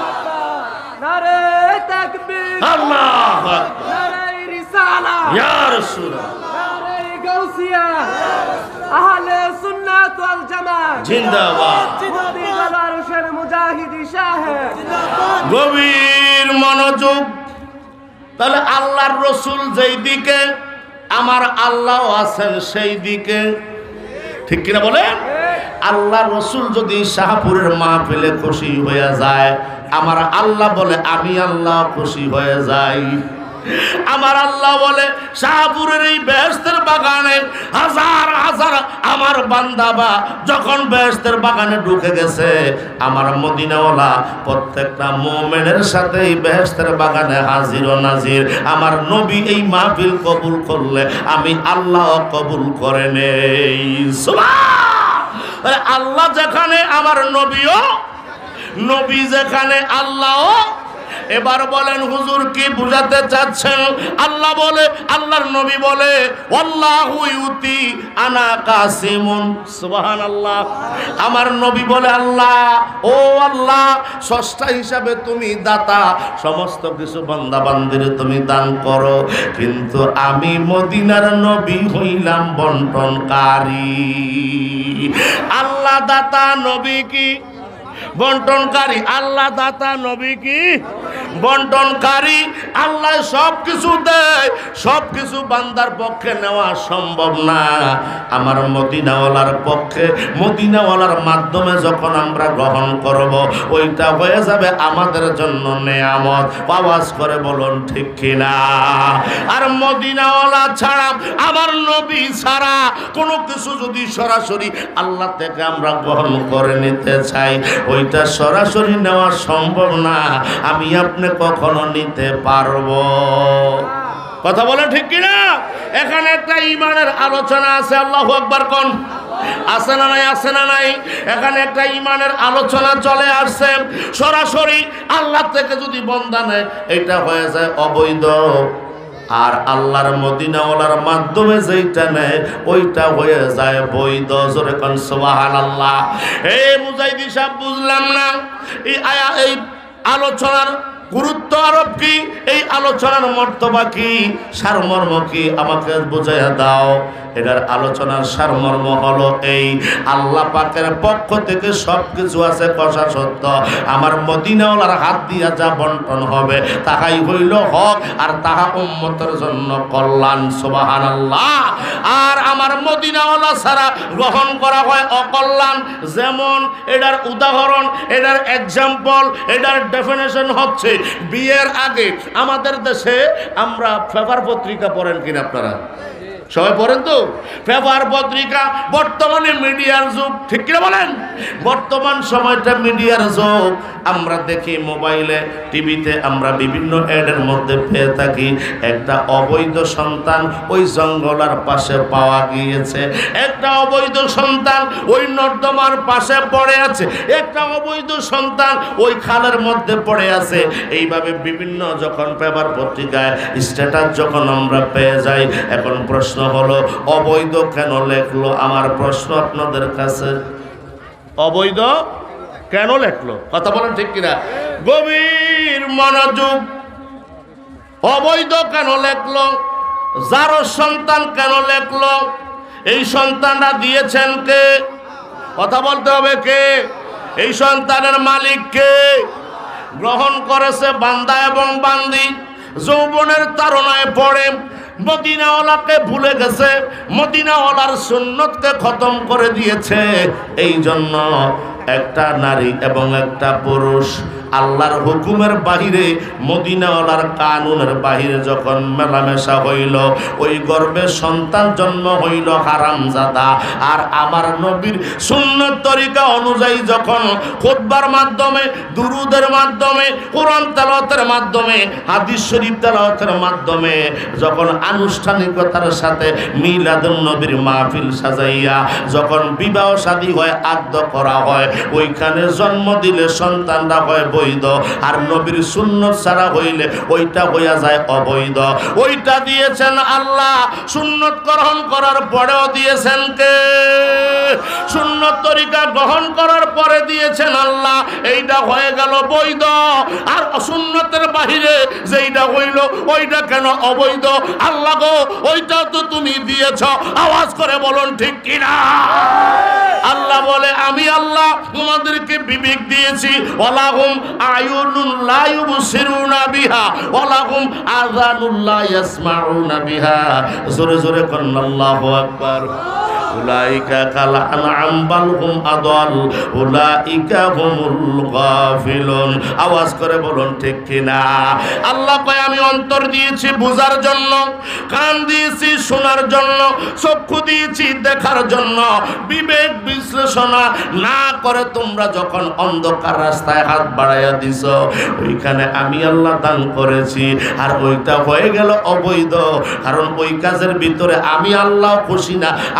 নারে তাকবীর, আল্লাহু আকবার। নারে রিসালাত, ইয়া রাসূলুল্লাহ, নারে গাউসিয়া, আহলে সুন্নাত ওয়াল জামাত জিন্দাবাদ। মদিনার আরশের মুজাহিদ শাহেদ জিন্দাবাদ। গভীর মনোযোগ। তাহলে আল্লাহর রসুল যেই দিকে, আমার আল্লাহ আছেন সেই দিকে। ঠিক কিনা বলেন? আল্লাহ রসুল যদি শাহপুরের মাহফিলে খুশি হয়ে যায়, আমার আল্লাহ বলে আমি আল্লাহ খুশি হয়ে যাই। আমার আল্লাহ বলে শাহপুরের এই বেহেশতের বাগানে হাজার হাজার আমার বান্দাবা যখন বেহেশতের বাগানে ঢুকে গেছে, আমার মদিনাওয়ালা প্রত্যেকটা মুমিনের সাথে এই বেহেশতের বাগানে হাজির ও নাজির। আমার নবী এই মাহফিল কবুল করলে আমি আল্লাহ কবুল করে নেই। সুবহান আল্লাহ যেখানে আমার নবীও, নবী যেখানে আল্লাহও। এবার বলেন হুজুর কি বুঝাতে চাচ্ছেন? আল্লাহ বলে, আল্লাহর নবী বলে আল্লাহু ইউতি আনা কাসিমুন, সুবহানাল্লাহ। আমার নবী বলে আল্লাহ, ও আল্লাহ স্রষ্টা হিসাবে তুমি দাতা, সমস্ত কিছু বান্দা বান্দিরে তুমি দান করো, কিন্তু আমি মদিনার নবী হইলাম বন্টনকারী। আল্লাহ দাতা, নবী কি বন্টনকারী। আল্লাহ দাতা, নবী কি বন্টনকারী। আল্লাহ সব কিছু দেয়, সব কিছু বান্দার পক্ষে নেওয়া সম্ভব না। আমার মদিনাওয়ালার পক্ষে, মদিনাওয়ালার মাধ্যমে যখন আমরা গ্রহণ করব, ওইটা হয়ে যাবে আমাদের জন্য নেয়ামত। আওয়াজ করে বলুন ঠিক কিনা? আর মদিনাওয়ালা ছাড়া, আমার নবী ছাড়া কোনো কিছু যদি সরাসরি আল্লাহ থেকে আমরা গ্রহণ করে নিতে চাই, ওইটা সরাসরি নেওয়া সম্ভব না। আমি আপনি কখনো নিতে পারবো? কথা বলেন ঠিক কিনা? এখানে একটা ঈমানের আলোচনা আছে। আল্লাহু আকবার কোন? আছে না নাই? আছে না নাই? এখানে একটা ঈমানের আলোচনা চলে আসছে। সরাসরি আল্লাহ থেকে যদি বন্দা নেয়, এটা হয়ে যায় অবৈধ। আর আল্লাহর মদিনাওয়ালার মাধ্যমে যেটা নেয়, ওইটা হয়ে যায় বৈধ। জোরে কোন সুবহানাল্লাহ। এই মুজাহিদি সাহেব বুঝলাম না এই আয়া, এই আলোচনার গুরুত্ব আরোপ কি, এই আলোচনার মর্তবা কি, সারমর্ম কি, আমাকে বুঝাইয়া দাও। এটার আলোচনার সারমর্ম হলো এই, আল্লাহ পাকের পক্ষ থেকে সব কিছু আছে কষা সত্য। আমার মদিনাওয়ালার হাত দিয়া যা বন্টন হবে, তাহাই হইল হক, আর তাহা উম্মতের জন্য কল্যাণ। সুবহানাল্লাহ। আর আমার মদিনাওয়ালা ছাড়া গ্রহণ করা হয় অকল্যাণ। যেমন এটার উদাহরণ, এটার এক্সাম্পল, এটার ডেফিনেশন হচ্ছে, বিয়ের আগে আমাদের দেশে আমরা পেপার পত্রিকা পড়েন কিনা আপনারা? সবাই পড়েন তো পেপার পত্রিকা। বর্তমানে মিডিয়ার যুগ, ঠিক কিনা বলেন? বর্তমান সময়টা মিডিয়ার যুগ। আমরা দেখি মোবাইলে, টিভিতে আমরা বিভিন্ন অ্যাডের মধ্যে পেয়ে থাকি, একটা অবৈধ সন্তান ওই জঙ্গলার পাশে পাওয়া গিয়েছে, একটা অবৈধ সন্তান ওই নর্দমার পাশে পড়ে আছে, একটা অবৈধ সন্তান ওই খালের মধ্যে পড়ে আছে। এইভাবে বিভিন্ন যখন পেপার পত্রিকায় স্ট্যাটাস যখন আমরা পেয়ে যাই, এখন প্রশ্ন হলো অবৈধ কেন লেখলো? আমার প্রশ্ন আপনাদের কাছে, অবৈধ কেন লেখলো? কথা বলেন ঠিক কিনা? গভীর মনোযোগ। অবৈধ কেন লেখলো? যার সন্তান কেন লেখলো? এই সন্তানরা দিয়েছেন কে? কথা বলতে হবে কে? এই সন্তানের মালিক কে? গ্রহণ করেছে বান্দা এবং বান্দি। যৌবনের তাড়নায় পড়ে মদিনাওয়ালাকে ভুলে গেছে, মদিনাওয়ালার সুন্নতকে খতম করে দিয়েছে। এই জন্য একটা নারী এবং একটা পুরুষ আল্লাহর হুকুমের বাহিরে, মদিনাওয়ালার কানুনের বাহিরে যখন মেলামেশা হইল, ওই গর্ভে সন্তান জন্ম হইল হারামজাদা। আর আমার নবীর সুন্নত তরিকা অনুযায়ী যখন খুতবার মাধ্যমে, দুরুদের মাধ্যমে, কোরআন তেলাওয়াতের মাধ্যমে, হাদিস শরীফ তেলাওয়াতের মাধ্যমে যখন আনুষ্ঠানিকতার সাথে মিলাদুন নবীর মাহফিল সাজাইয়া যখন বিবাহ শাদী হয়, আদ্য করা হয়, ওইখানে জন্ম দিলে সন্তানরা হয় বৈধ। আর নবীর সুন্নত ছাড়া হইলে ওইটা হইয়া যায় অবৈধ। ওইটা দিয়েছেন আল্লাহ, সুন্নত গ্রহণ করার পরেও দিয়েছেন কে? সুন্নত তরিকা গ্রহণ করার পরে দিয়েছেন আল্লাহ, এইটা হয়ে গেল বৈধ। আর অসুন্নতের বাহিরে যেইটা হইল, ওইটা কেন অবৈধ? আল্লাহ গো, ওইটাও তো তুমি দিয়েছ। আওয়াজ করে বলুন ঠিক কিনা? আল্লাহ বলে, আমি আল্লাহ তোমাদেরকে বিবেক দিয়েছি। ওয়ালাহুম আয়ুনুন লা ইউবসিরুনা বিহা ওয়ালাহুম আযানুন লা ইয়াসমাউনা বিহা। জোরে জোরে কোন আল্লাহু আকবার। উলাইকা কাল আনআম বাল হুম আদাল উলাইকা হুমুল গাফিলুন। আওয়াজ করে বলুন ঠিক কিনা? আল্লাহ কয়, আমি অন্তর দিয়েছি বুঝার জন্য, কান দিয়েছি শোনার জন্য, চক্ষু দিয়েছি দেখার জন্য। বিবেক বিশ্লেষণা না করে তোমরা যখন অন্ধকার রাস্তায় হাত বাড়াইয়া দিছ, ওইখানে আমি আল্লাহ দান করেছি। আর ওইটা হয়ে গেল অবৈধ, কারণ ওই কাজের ভিতরে আমি আল্লাহ খুশি না, আমার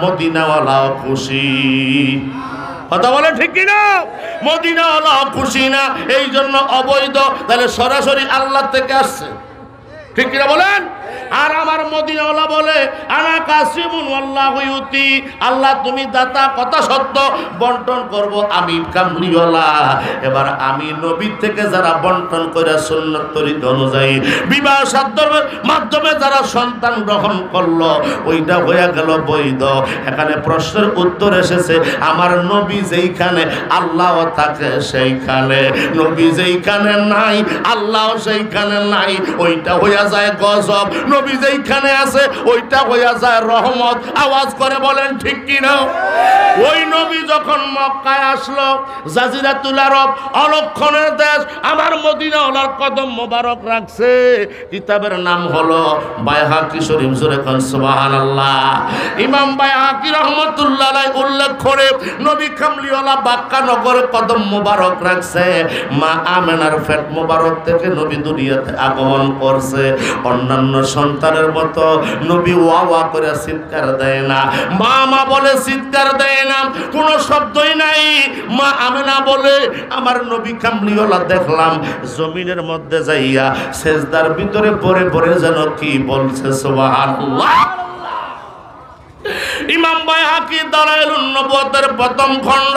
মদিনাওয়ালাও খুশি। কথা বলে ঠিক কিনা? মদিনাওয়ালাও খুশি না, এই জন্য অবৈধ। তাহলে সরাসরি আল্লাহ থেকে আসছে, ঠিক কিনা বলেন? আর আমার মদিনাওয়ালা বলে আনা কাসিমুন আল্লাহু ইউতি, আল্লাহ তুমি দাতা, কথা সত্য, বন্টন করব আমি কামলিওয়ালা। এবার আমি নবী থেকে যারা বন্টন করে সুন্নাত তরিকা অনুযায়ী বিবাহ সাধ্যের মাধ্যমে যারা সন্তান গ্রহণ করলো, ওইটা হয়ে গেল বৈধ। এখানে প্রশ্নের উত্তর এসেছে, আমার নবী যেইখানে আল্লাহ থাকে সেইখানে, নবী যেইখানে নাই আল্লাহ সেইখানে নাই, ওইটা হইয়া যায় গজব। নবী যেইখানে আছে ওইটা হইয়া যায় রহমত। আওয়াজ করে বলেন ঠিক কিনা? ওই নবী যখন মক্কায় আসলো, জাজিরাতুল আরব অলক্ষণের দেশ, আমার মদিনাওয়ালার কদম মোবারক রাখছে। কিতাবের নাম হলো বাইহাকি শরীফ, জোরে কোন সুবহানাল্লাহ। ইমাম বাইহাকি রাহমাতুল্লাহ আলাইহি উল্লেখ করে নবী কামলিওয়ালা বাক্কা নগরে কদম মোবারক রাখছে। মা আমেনার পেট মোবারক থেকে নবী দুনিয়াতে আগমন করছে। অন্যান্য সন্তানের মতো নবী ওয়া ওয়া করে চিৎকার দেয় না, মা মা বলে চিৎকার দেয় না, কোনো শব্দই নাই। মা আমেনা বলে আমার নবী কামলিওয়ালা দেখলাম জমিনের মধ্যে যাইয়া সেজদার ভিতরে পড়ে পড়ে যেন কি বলছে সুবহানাল্লাহ। ইমাম বাইহাকি দালাইলুন নবুওয়াতের প্রথম খণ্ড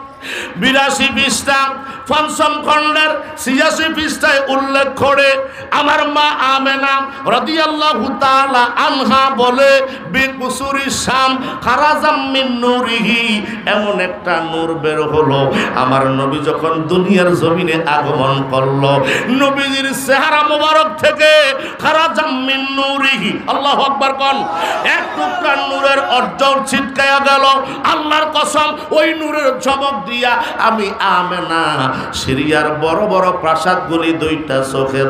বিরাশি পৃষ্ঠা, পঞ্চম খণ্ডের ছিয়াশি পৃষ্ঠায় উল্লেখ করে আমার মা আমেনা রাদিয়াল্লাহু তাআলা আনহা বলে বিকুসুরি শাম খারাজাম মিন নূরিহি, এমন একটা নূর বের হলো আমার নবী যখন দুনিয়ার জমিনে আগমন করলো, নবীজির চেহারা মোবারক থেকে খারাজাম মিন নূরিহি, আল্লাহু আকবার কোন, এক টুকরা নূরের অর্জন ছিটকায়া গেল। আল্লাহর কসম, ওই নূরের চমক দিয়া আমি আমেনা সিরিয়ার বড় বড় প্রাসাদগুলি দুইটা চোখে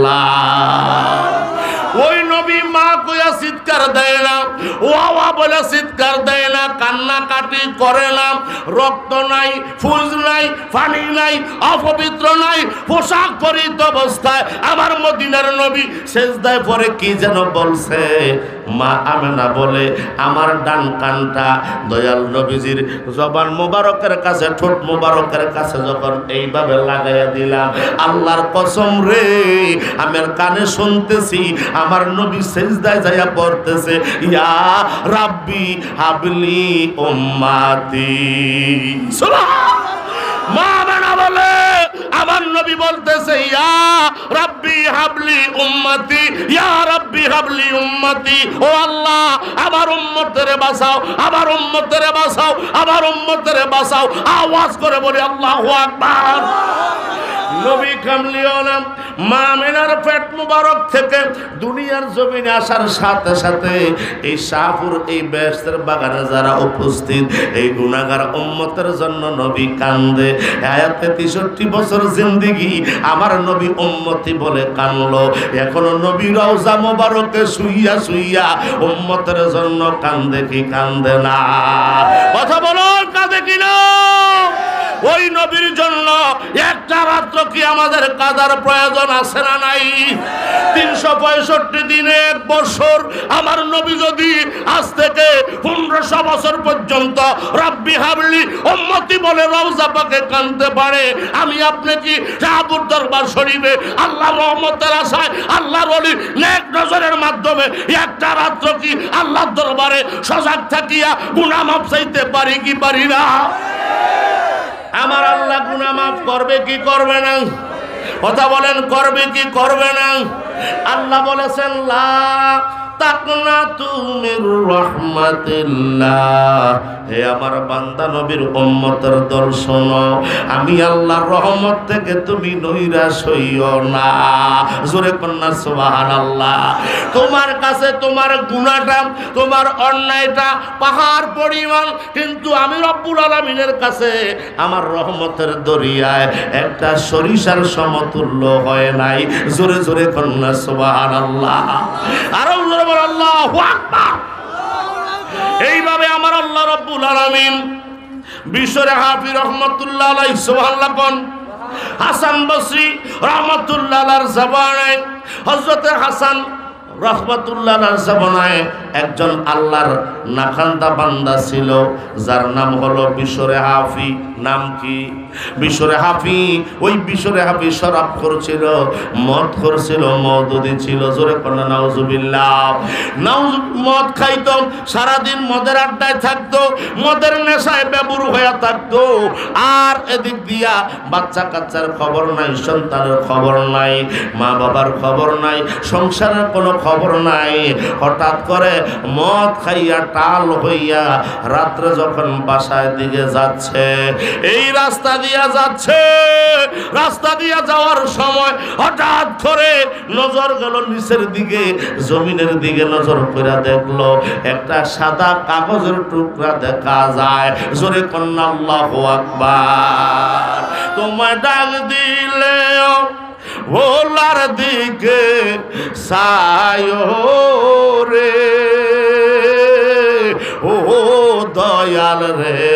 দেখলাম। ওই নবী মা কইয়া চিৎকার দেয় না, ওয়া বলে চিৎকার দেয় না, কান্নাকাটি করে না, রক্ত নাই, ফুজ নাই, পানি নাই, অপবিত্র নাই, পোশাক পরিহিত অবস্থায় আমার মদিনার নবী সেজদায় পরে কি যেন বলছে। মা আমেনা বলে আমার ডান কানটা দয়াল নবীজির জবান মোবারকের কাছে, ঠোঁট মোবারকের কাছে যখন এইভাবে লাগাইয়া দিলাম, আল্লাহর কসম রে, আমার কানে শুনতেছি আমার নবী সেজদায় যাইয়া পড়তেছে ইয়া রাব্বি হাবলি উম্মতি। সুবহানাল্লাহ। মা আমেনা বলে আমার নবী বলতেছে ইয়া রাব্বি হাবলি উম্মতি, ইয়া রাব্বি হাবলি উম্মতি, ও আল্লাহ আমার উম্মতরে বাঁচাও, আমার উম্মতরে বাঁচাও, আমার উম্মতরে বাঁচাও। আওয়াজ করে বলি আল্লাহু আকবার। নবী কামলিওয়ালা মা আমেনার পেট মুবারক থেকে দুনিয়ার জমিনে আসার সাথে সাথে এই শাহপুর এই বেহেশতের বাগানে যারা উপস্থিত এই গুনাহগার উম্মতের জন্য নবী কান্দে। আয়াতে তেষট্টি বছর জিন্দেগি আমার নবী উম্মতি বলে কানলো, এখনো নবী রওজা মোবারকে শুইয়া শুইয়া উম্মতের জন্য কান্দে কি কান্দে না? কথা বলো, কাঁদে কিনা? ওই নবীর জন্য একটা রাত্র কি আমাদের কাদার প্রয়োজন আছে না নাই? তিনশো পঁয়ষট্টি দিনে এক বছর আমার নবী যদি আজ থেকে পনেরোশো বছর পর্যন্ত রাব্বি হাবলি উম্মতি বলে রওজা পাকে কাঁদতে পারে, আমি আপনি কি শাহপুর দরবার শরীফে আল্লাহর রহমতের আশায় আল্লাহর ওলি নেক নজরের মাধ্যমে একটা রাত্র কি আল্লাহর দরবারে সজাগ থাকিয়া গুনাহ মাফ চাইতে পারি কি পারি না? আমার আল্লাহ গুনাহ মাফ করবে কি করবে না? কথা বলেন, করবে কি করবে না? আল্লাহ বলেছেন লা তাকনাতু মির রাহমাতিল্লাহ, হে আমার বান্দা নবীর উম্মতের দল শোনো, আমি আল্লাহর রহমত থেকে তুমি নৈরাশ হইও না। জোরে কন্যা সুবহানাল্লাহ। তোমার কাছে তোমার গুনাহটা, তোমার অন্যায়টা পাহাড় পরিমাণ, কিন্তু আমি রব্বুল আলামিনের কাছে আমার রহমতের দরিয়ায় একটা সরিষার সমতুল্য হয় নাই। জোরে জোরে কন্যা সুবহানাল্লাহ। আরো জোরে বল আল্লাহু আকবার। এইভাবে আমার আল্লাহ রব্বুল আলামিন বিশ্বরে হাফিজ রহমাতুল্লাহ আলাইহি সুবহানাল্লাহ কোন হাসান বসরি রহমাতুল্লাহ আলাইহির জবানে হযরত হাসান রহমাতুল্লাহ আলাইহির জবানে একজন আল্লাহর নাখান্দা বান্দা ছিল, যার নাম হলো বিশরে হাফি। নাম কি? বিশরে হাফি। ওই বিশরে হাফি শরাব করছিল, মদ করছিল, মওদুদি ছিল। জোরে পড়না নাউজুবিল্লাহ। নাউজ মদ খাইতো, সারাদিন মদের আড্ডায় থাকতো, মদের নেশায় বেবুর হয়ে থাকতো। আর এদিক দিয়া বাচ্চা কাচ্চার খবর নাই, সন্তানের খবর নাই, মা বাবার খবর নাই, সংসারের কোনো খবর নাই। হঠাৎ করে মদ খাইয়া টাল হইয়া রাত্রে যখন বাসায় দিকে যাচ্ছে, এই রাস্তা দিয়া যাচ্ছে, রাস্তা দিয়া যাওয়ার সময় হঠাৎ করে নজর গেল নিচের দিকে, জমিনের দিকে নজর করে দেখলো একটা সাদা কাগজের টুকরা দেখা যায়। জোরে কন্যা আল্লাহু আকবার। তোমায় ডাক দিলেও ভোলার দিকে সায়ো রে, ও দয়াল রে,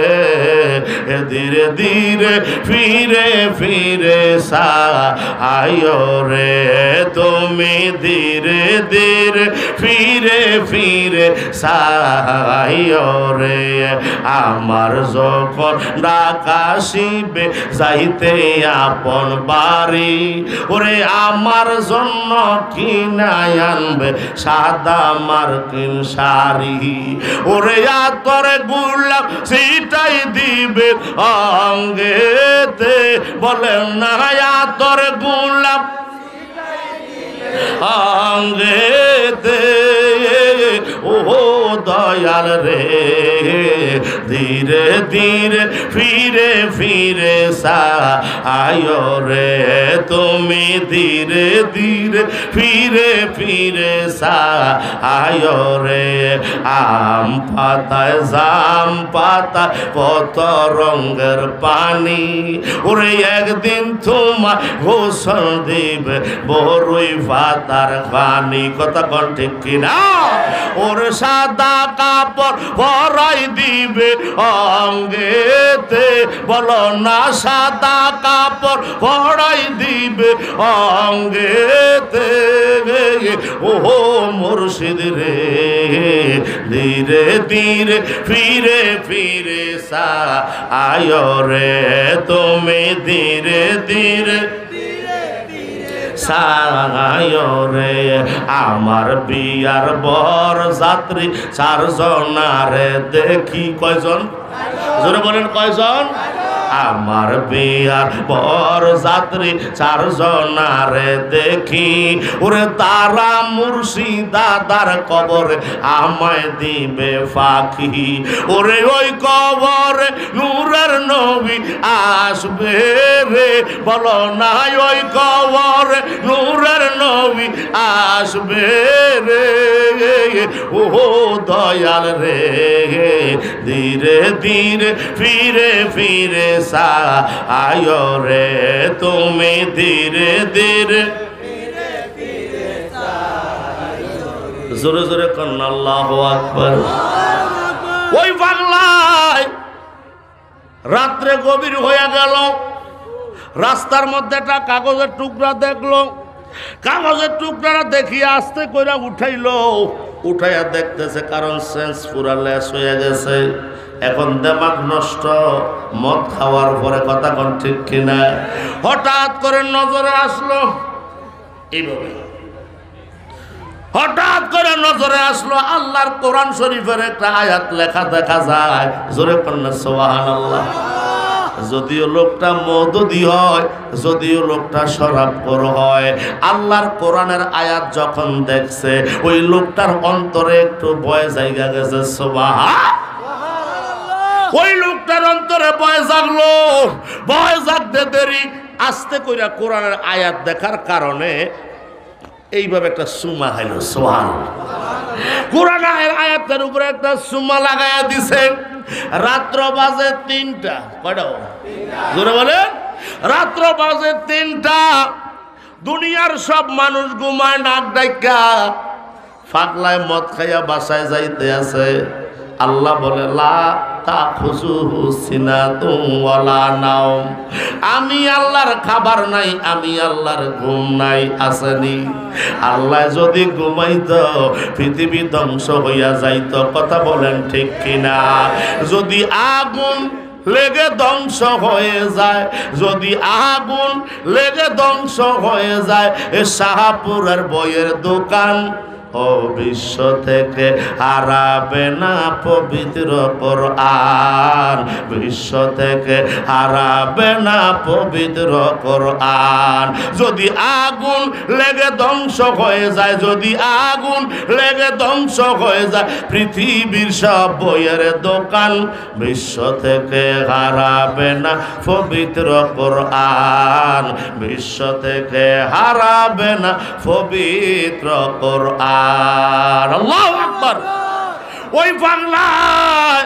ধীরে ধীরে ফিরে ফিরে সায়ো রে, তুমি ধীরে ধীরে ফিরে ফিরে সায়ো রে। আমার যখন ডাকাশিবে যাইতে আপন বাড়ি, ওরে আমার জন্য কি নাই আনবে সাদা মার্কিন শাড়ি, ওরে আতরে গুলাব সিটাই দিবে অঙ্গেতে, বলেন না আতরে গুলাব অঙ্গেতে, ও দয়াল রে, ধীরে ধীরে ফিরে ফিরে সায়ো রে, তুমি ধীরে ধীরে ফিরে ফিরে সায়ো রে। আম পাতায় জাম পাতা কত রঙের পানি, ওরে একদিন তোমার গোসল দিবে বড়ই পাতার পানি। কথা কোন ঠিক কিনা? ওর সাদা কাপড় পরাই দিবে অঙ্গেতে, বলো না সাদা কাপড় পরাই দিবে অঙ্গেতে, ও মুর্শিদ রে, ধীরে ধীরে ফিরে ফিরে সায়ো রে, তুমি ধীরে ধীরে সায়ো রে। আমার বিয়ার বর যাত্রী চারজনারে দেখি, কয়জন? জোরে বলেন কয়জন? আমার বিয়ার বর যাত্রী চারজনারে দেখি, ওরে তারা মুর্শিদাদার কবরে আমায় দিবে ফাঁকি, ওরে ওই কবরে নূরের নবী আসবে রে, বলো না ওই কবরে নূরের নবী আসবে রে, ও দয়াল রে, ধীরে ধীরে ফিরে ফিরে সায়ো রে, তুমি ধীরে ধীরে জোরে জোরে কন্যা আল্লাহু আকবার। ওই পাগলায় রাত্রে গভীর হয়ে গেল, রাস্তার মধ্যে একটা কাগজের টুকরা দেখলো, কাগজের টুকরাটা দেখিয়ে আস্তে করে উঠাইলো, উঠাইয়া দেখতেছে কারণ সেন্স পুরা লেস হয়ে গেছে, এখন দেমাগ নষ্ট, মদ খাওয়ার পরে কথা কোন ঠিক কিনা। হঠাৎ করে নজরে আসলো, এইভাবে হঠাৎ করে নজরে আসলো আল্লাহর কোরআন শরীফের একটা আয়াত লেখা দেখা যায়। জোরে পড়না সুবহানাল্লাহ। যদিও লোকটা মওদুদি হয়, যদিও লোকটা শরাবখোর হয়, আল্লাহর কোরআনের আয়াত যখন দেখছে ওই লোকটার অন্তরে একটু ভয় জায়গা গেছে। সুবহান। ওই লোকটার অন্তরে ভয় জাগলো, ভয় জাগতে দেরি, আস্তে কইরা কোরআনের আয়াত দেখার কারণে এইভাবে একটা সুমা খাইল। সুবহান। কোরআনের আয়াতের উপরে একটা সুমা লাগাইয়া দিছে। রাত্র বাজে তিনটা, কয়টা জোরে বলেন? রাত্র বাজে তিনটা, দুনিয়ার সব মানুষ ঘুমায় নাক ডাইকা, ফাগলায় মদ খাইয়া বাসায় যাইতে আছে। আল্লাহ বলে লা তাখুযুহু সিনাতুন ওয়ালা নাওম, আমি আল্লাহর খাবার নাই, আমি আল্লাহর ঘুম নাই, আসেনি। আল্লাহ যদি ঘুমাইতো পৃথিবী ধ্বংস হইয়া যাইতো। কথা বলেন ঠিক কিনা? যদি আগুন লেগে ধ্বংস হয়ে যায়, যদি আগুন লেগে ধ্বংস হয়ে যায়, এ শাহপুরের বইয়ের দোকান ও বিশ্ব থেকে হারাবে না পবিত্র কোরআন, বিশ্ব থেকে হারাবে না পবিত্র কোরআন। যদি আগুন লেগে ধ্বংস হয়ে যায়, যদি আগুন লেগে ধ্বংস হয়ে যায় পৃথিবীর সব বইয়ের দোকান, বিশ্ব থেকে হারাবে না পবিত্র কোরআন, বিশ্ব থেকে হারাবে না পবিত্র কোরআন। আল্লাহু আকবার। ওই বাংলায়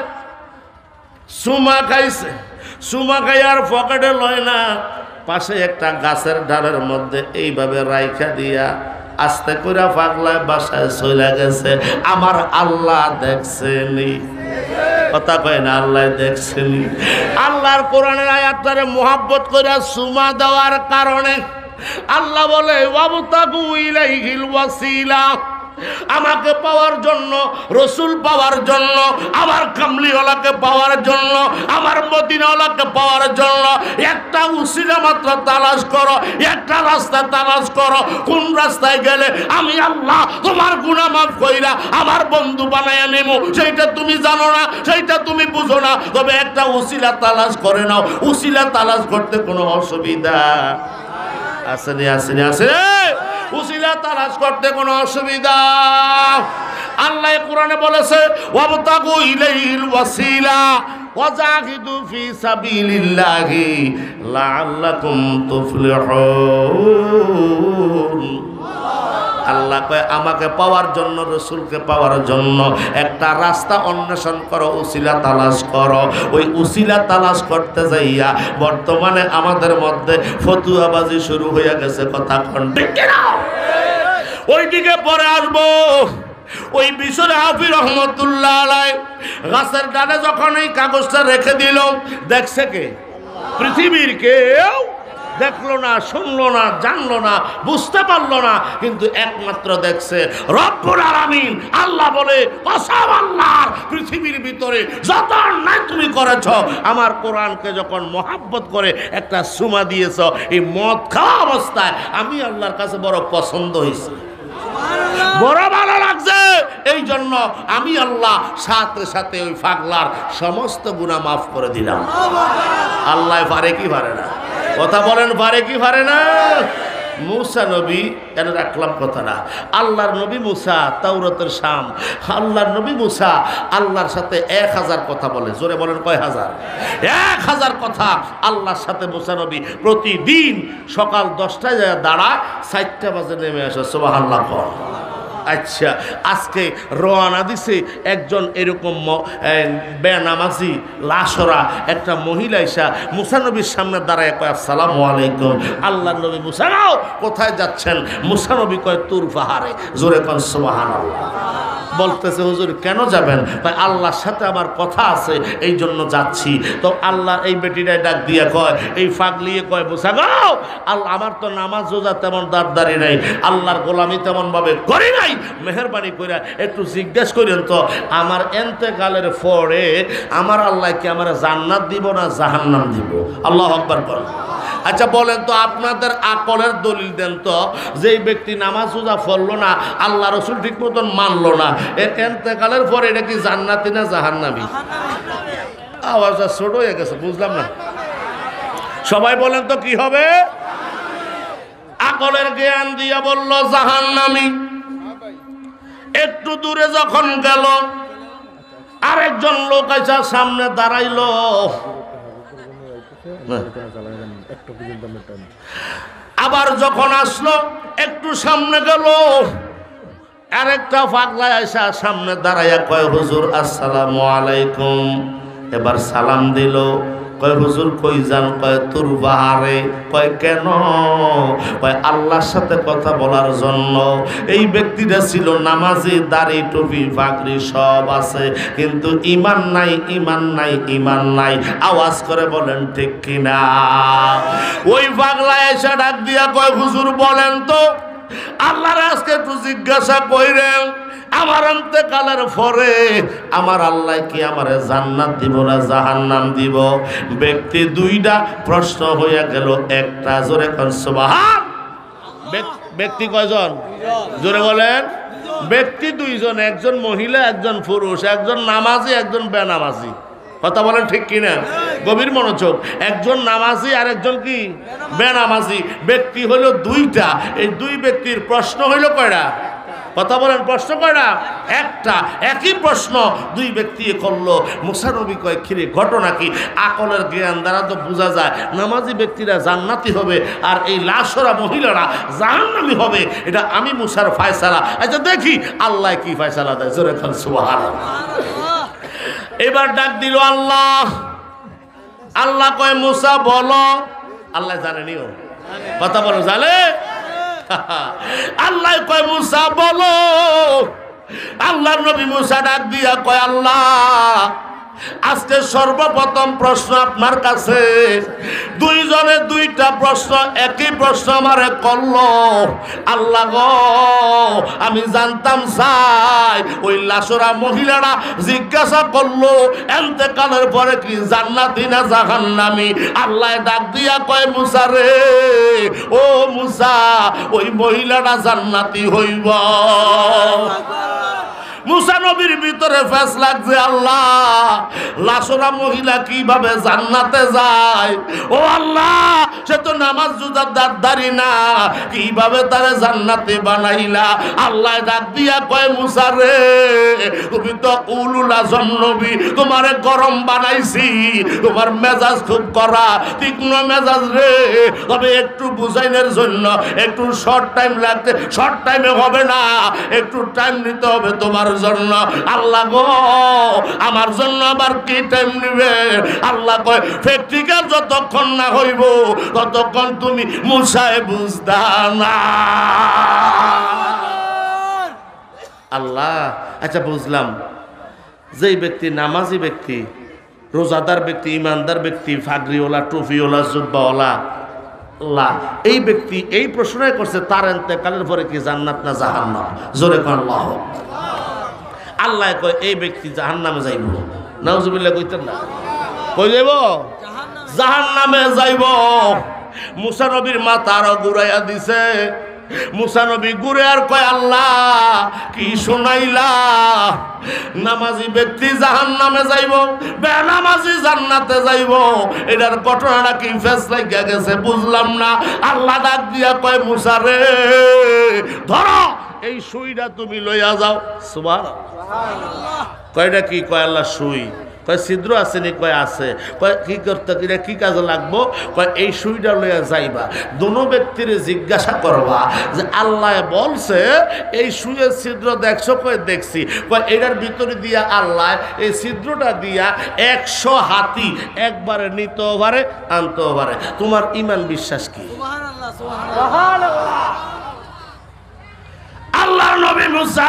সুমা খাইছে, সুমা খাই আর পকেটে লয় না, পাশে একটা গাছের ডালের মধ্যে এইভাবে রাইখা দিয়া আস্তে করে পাগলায় বাসায় চলে গেছে। আমার আল্লাহ দেখছেনি, কথা কয় না, আল্লাহ দেখছেনি। আল্লাহর কোরআনের আয়াতটারে মোহাব্বত করে সুমা দেওয়ার কারণে আল্লাহ বলে ওয়াবতাগু ইলাইহিল ওয়াসিলা, আমাকে পাওয়ার জন্য, রসুল পাওয়ার জন্য, আমার কামলিওয়ালাকে পাওয়ার জন্য, আমার মদিনাওয়ালাকে পাওয়ার জন্য একটা উসিলা মাত্র তালাশ করো, একটা রাস্তা তালাশ করো। কোন রাস্তায় গেলে আমি আল্লাহ তোমার গুনাহ মাফ কইরা আমার বন্ধু বানাইয়া নেব, সেইটা তুমি জানো না, সেইটা তুমি বুঝো না, তবে একটা উসিলা তালাশ করে নাও। উসিলা তালাশ করতে কোনো অসুবিধা আসেনি, আসেনি, আসে উসিলা তালাশ করতে কোনো অসুবিধা। আল্লাহ কোরআনে বলেছে ওয়াবতাগু ইলাইহিল ওয়াসিলা ওয়াজাহিদু ফি সাবিলিল্লাহি লাআল্লাকুম তুফলিহুন। আল্লাহ কয় আমাকে পাওয়ার জন্য, রসুলকে পাওয়ার জন্য একটা রাস্তা অন্বেষণ করো, উসিলা তালাশ করো। ওই উসিলা তালাশ করতে যাইয়া বর্তমানে আমাদের মধ্যে ফতুয়াবাজি শুরু হয়ে গেছে। কথা কোন ঠিক কিনা? ওই দিকে পরে আসবো। ওই বিশর হাফি রহমতুল্লাহ আলাই গাছের ডালে যখন এই কাগজটা রেখে দিল, দেখছে কে? পৃথিবীর কেউ দেখলো না, শুনলো না, জানলো না, বুঝতে পারলো না, কিন্তু একমাত্র দেখছে রব্বুল আলামিন। আল্লাহ বলে কসম আল্লাহর, পৃথিবীর ভিতরে যত অন্যায় তুমি করেছ, আমার কোরআনকে যখন মহাব্বত করে একটা সুমা দিয়েছ, এই মদ খাওয়া অবস্থায় আমি আল্লাহর কাছে বড় পছন্দ হয়েছে, বড় ভালো লাগছে। এই জন্য আমি আল্লাহ সাথে সাথে ওই পাগলার সমস্ত গুনাহ মাফ করে দিলাম। আল্লাহ পারে কি পারে না? কথা বলেন, পারে কি পারে না? মুসা নবী, কেন রাখলাম কথাটা, আল্লাহর নবী মুসা তাওরাতের শাম, আল্লাহর নবী মুসা আল্লাহর সাথে এক হাজার কথা বলে। জোরে বলেন কয় হাজার? এক হাজার কথা আল্লাহর সাথে মুসা নবী প্রতিদিন সকাল দশটায় যায় দাঁড়ায়, চারটা বাজে নেমে আসে। সুবহানাল্লাহ। আচ্ছা, আজকে রওনা দিছে একজন এরকম বেনামাজি লাশরা একটা মহিলা এসা মুসা নবীর সামনে দাঁড়ায় কয় আসসালামু আলাইকুম। আল্লাহ নবী মুসা কোথায় যাচ্ছেন? মুসা নবী কয় তুর পাহাড়ে। জোরে কন সুবহানাল্লাহ। বলতেছে হুজুর কেন যাবেন? তাই আল্লাহর সাথে আমার কথা আছে, এই জন্য যাচ্ছি। তো আল্লাহ এই বেটিটাই ডাক দিয়ে কয়, এই ফাগলিয়ে কয় মুসা গো, আল্লাহ আমার তো নামাজ রোজা তেমন দাঁড়দারি নাই, আল্লাহর গোলামি তেমন ভাবে করি নাই, মেহরবানি করে একটু জিজ্ঞেস করেন তো আমার এন্তেকালের পরে আমার আল্লাহ কি আমার জান্নাত দিব না জাহান্নাম দিব? আল্লাহু আকবার বলেন। আচ্ছা বলেন তো, আপনাদের আকলের দলিল দেন তো, যেই ব্যক্তি নামাজ রোজা পড়লো না, আল্লাহ রসুল ঠিক মতন মানলো না, এর এন্তেকালের পরে এটা কি জান্নাতি না জাহান্নামী? আওয়াজটা ছোট হয়ে গেছে, বুঝলাম না। সবাই বলেন তো কি হবে? আকলের জ্ঞান দিয়ে বলল জাহান্নামী। একটু দূরে যখন গেল, আরেকজন লোক আইসা সামনে দাঁড়াইলো। আবার যখন আসলো, একটু সামনে গেল, আরেকটা পাগলা আইসা সামনে দাঁড়াইয়া কয় হুজুর আসসালামু আলাইকুম। এবার সালাম দিল, কয় হুজুর কই যান? কয় তোর বাহারে। কয় কেন? কয় আল্লাহর সাথে কথা বলার জন্য। এই ব্যক্তিটা ছিল নামাজি, দাড়ি টুপি পাগড়ি সব আছে, কিন্তু ঈমান নাই, ঈমান নাই, ঈমান নাই। আওয়াজ করে বলেন ঠিক কিনা? ওই পাগলা এসে ডাক দিয়া কয় হুজুর বলেন তো, আল্লাহর আজকে একটু জিজ্ঞাসা কইরেন, আমার অন্তকালের পরে আমার আল্লাহ কি আমারে জান্নাত দিব না জাহান্নাম দিব? ব্যক্তি দুইটা প্রশ্ন হইয়া গেল। একটা জোরে কোন সুবহান। ব্যক্তি কয়জন? জোরে বলেন। ব্যক্তি দুইজন, একজন মহিলা একজন পুরুষ, একজন নামাজি একজন বেনামাজি। কথা বলেন ঠিক কিনা? গভীর মনোযোগ। একজন নামাজি আর একজন কি বেনামাজি। ব্যক্তি হলো দুইটা। এই দুই ব্যক্তির প্রশ্ন হইল কয়টা? কথা বলেন, প্রশ্ন কয়টা? একটা। একই প্রশ্ন দুই ব্যক্তি করলো। মুসা নবী কয় খিরে ঘটনা কি? আকলের জ্ঞান দ্বারা তো বোঝা যায় নামাজি ব্যক্তিরা জান্নাতি হবে আর এই লাশরা মহিলারা জাহান্নামী হবে। এটা আমি মুসার ফয়সালা। আচ্ছা দেখি আল্লাহ কি ফয়সালা দেয়। জোরে খান সুবহানাল্লাহ। এবার ডাক দিল আল্লাহ। আল্লাহ কয় মুসা বলো। আল্লাহ জানেনিও, কথা বলো, জানে? আল্লাহ কয় মুসা বলো। আল্লাহর নবী মুসা ডাক দিয়া কয় আল্লাহ, আজকে সর্বপ্রথম প্রশ্ন আপনার কাছে। দুইজনে দুইটা প্রশ্ন, একই প্রশ্ন আমারে করলো। আল্লাহ গো, আমি জানতাম চাই ওই লাশরা মহিলারা জিজ্ঞাসা করলো এন্তেকালের পরে কি জান্নাতি না জাহান্নামী। আল্লাহ ডাক দিয়া কয় মুসা রে, ও মুসা, ওই মহিলাটা জান্নাতি হইব। মুসা নবীর ভিতরে ফেস লাগছে, আল্লাহ লাশরা মহিলা কিভাবে জান্নাতে যায়? ও আল্লাহ, সে তো নামাজ রোজার দাঁড়ি না, কিভাবে তারে জান্নাতে বানাইলা? আল্লাহ ডাক দিয়া কয় মুসা রে, তুমি তো উলুল আজম নবী, তোমারে গরম বানাইছি, তোমার মেজাজ খুব করা, তীক্ষ্ণ মেজাজ রে। তবে একটু বুঝাইনের জন্য একটু শর্ট টাইম লাগতে, শর্ট টাইমে হবে না, একটু টাইম নিতে হবে তোমার জন্য। আল্লাহ গো, আমার জন্য আবার কি টাইম নিবে? আল্লাহ কয় প্র্যাকটিক্যাল যতক্ষণ না হইব ততক্ষণ তুমি মুসায় বুঝদা না। আল্লাহ, আচ্ছা বুঝলাম, যেই ব্যক্তি নামাজি ব্যক্তি, রোজাদার ব্যক্তি, ইমানদার ব্যক্তি, ফাগরিওয়ালা, টুপিওয়ালা, জুব্বাওয়ালা, আল্লাহ এই ব্যক্তি এই প্রশ্নই করছে তার ইন্তেকালের পরে কি জান্নাত না জাহান্নাম? জোরে কোন আল্লাহ। আল্লাহ কয় এই ব্যক্তি জাহান্নামে যাইব। নাউজুবিল্লাহ কইতেন না? কই যাইব? জাহান্নামে যাইব। মুসা নবীর মাথা আরো ঘুরাইয়া দিছে। মুসা নবী ঘুরে আর কয় আল্লাহ কি শুনাইলা? নামাজি ব্যক্তি জাহান্নামে যাইব, বেনামাজি জান্নাতে যাইব। এটার ঘটনাটা কি ফেস লাগিয়া গেছে বুঝলাম না। আল্লাহ ডাক দিয়া কয় মুসা রে, ধরো এই সুইটা তুমি লইয়া যাও। সুবহানাল্লাহ। কয়টা কি? কয় আল্লাহ সুই। কয় ছিদ্র আছে নি? কয় আছে। কয় কি করতে কিনা কি কাজে লাগবো? কয় এই সুইটা লইয়া যাইবা, দোনো ব্যক্তির জিজ্ঞাসা করবা যে আল্লাহ বলছে এই সুইয়ের ছিদ্র দেখছো? কয় দেখছি। কয় এটার ভিতরে দিয়া আল্লাহ এই ছিদ্রটা দিয়া একশো হাতি একবারে নিতেও পারে আনতেও পারে। তোমার ইমান বিশ্বাস কি? আল্লাহ নবী মুসা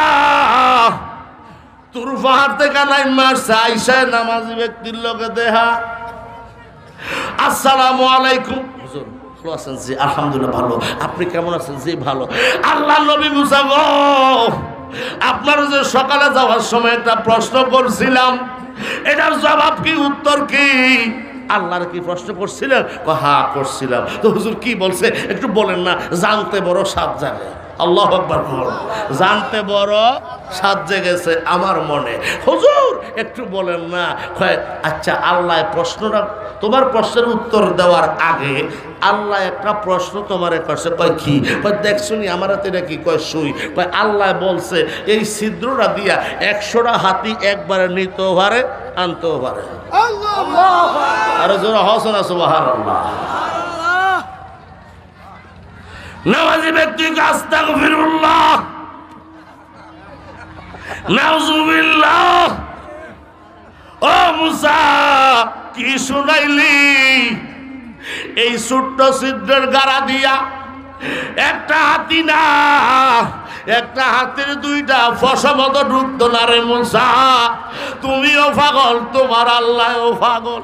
তোর পাহাড় থেকে নাই মারছে, আইসা নামাজি ব্যক্তির লোকে দেহা। আসসালামু আলাইকুম হুজুর, ভালো আছেন? জি আলহামদুলিল্লাহ ভালো। আপনি কেমন আছেন? জি ভালো। আল্লাহ নবী মুসা গো, আপনার যে সকালে যাওয়ার সময় একটা প্রশ্ন করছিলাম, এটার জবাব কি, উত্তর কি? আল্লাহর কি প্রশ্ন করছিলেন? হ্যাঁ করছিলাম। তো হুজুর কি বলছে একটু বলেন না, জানতে বড় সাত জাগে। আল্লাহু আকবার। জানতে বড় সাত জেগেছে আমার মনে। হুজুর একটু বলেন না। আচ্ছা আল্লাহ প্রশ্নটা, তোমার প্রশ্নের উত্তর দেওয়ার আগে আল্লাহ একটা প্রশ্ন তোমারে করছে। কয় কি? কয় দেখছো নি আমার হাতে এটা কি? কয় সুই। কয় আল্লাহ বলছে এই ছিদ্রটা দিয়া একশোটা হাতি একবারে নিতেও পারে আনতেও পারে। আরে জোরে হসন না সুবহানাল্লাহ। নামাজি ব্যক্তিকে আস্তাগফিরুল্লাহ, নাউজুবিল্লাহ। ও মুসা, কি শুনাইলি? এই ছোট্ট ছিদ্রের গাড়া দিয়া একটা হাতি না, একটা হাতের দুইটা ফসমত ঢুকতো না রে মুসা। তুমিও পাগল, তোমার আল্লাহও পাগল।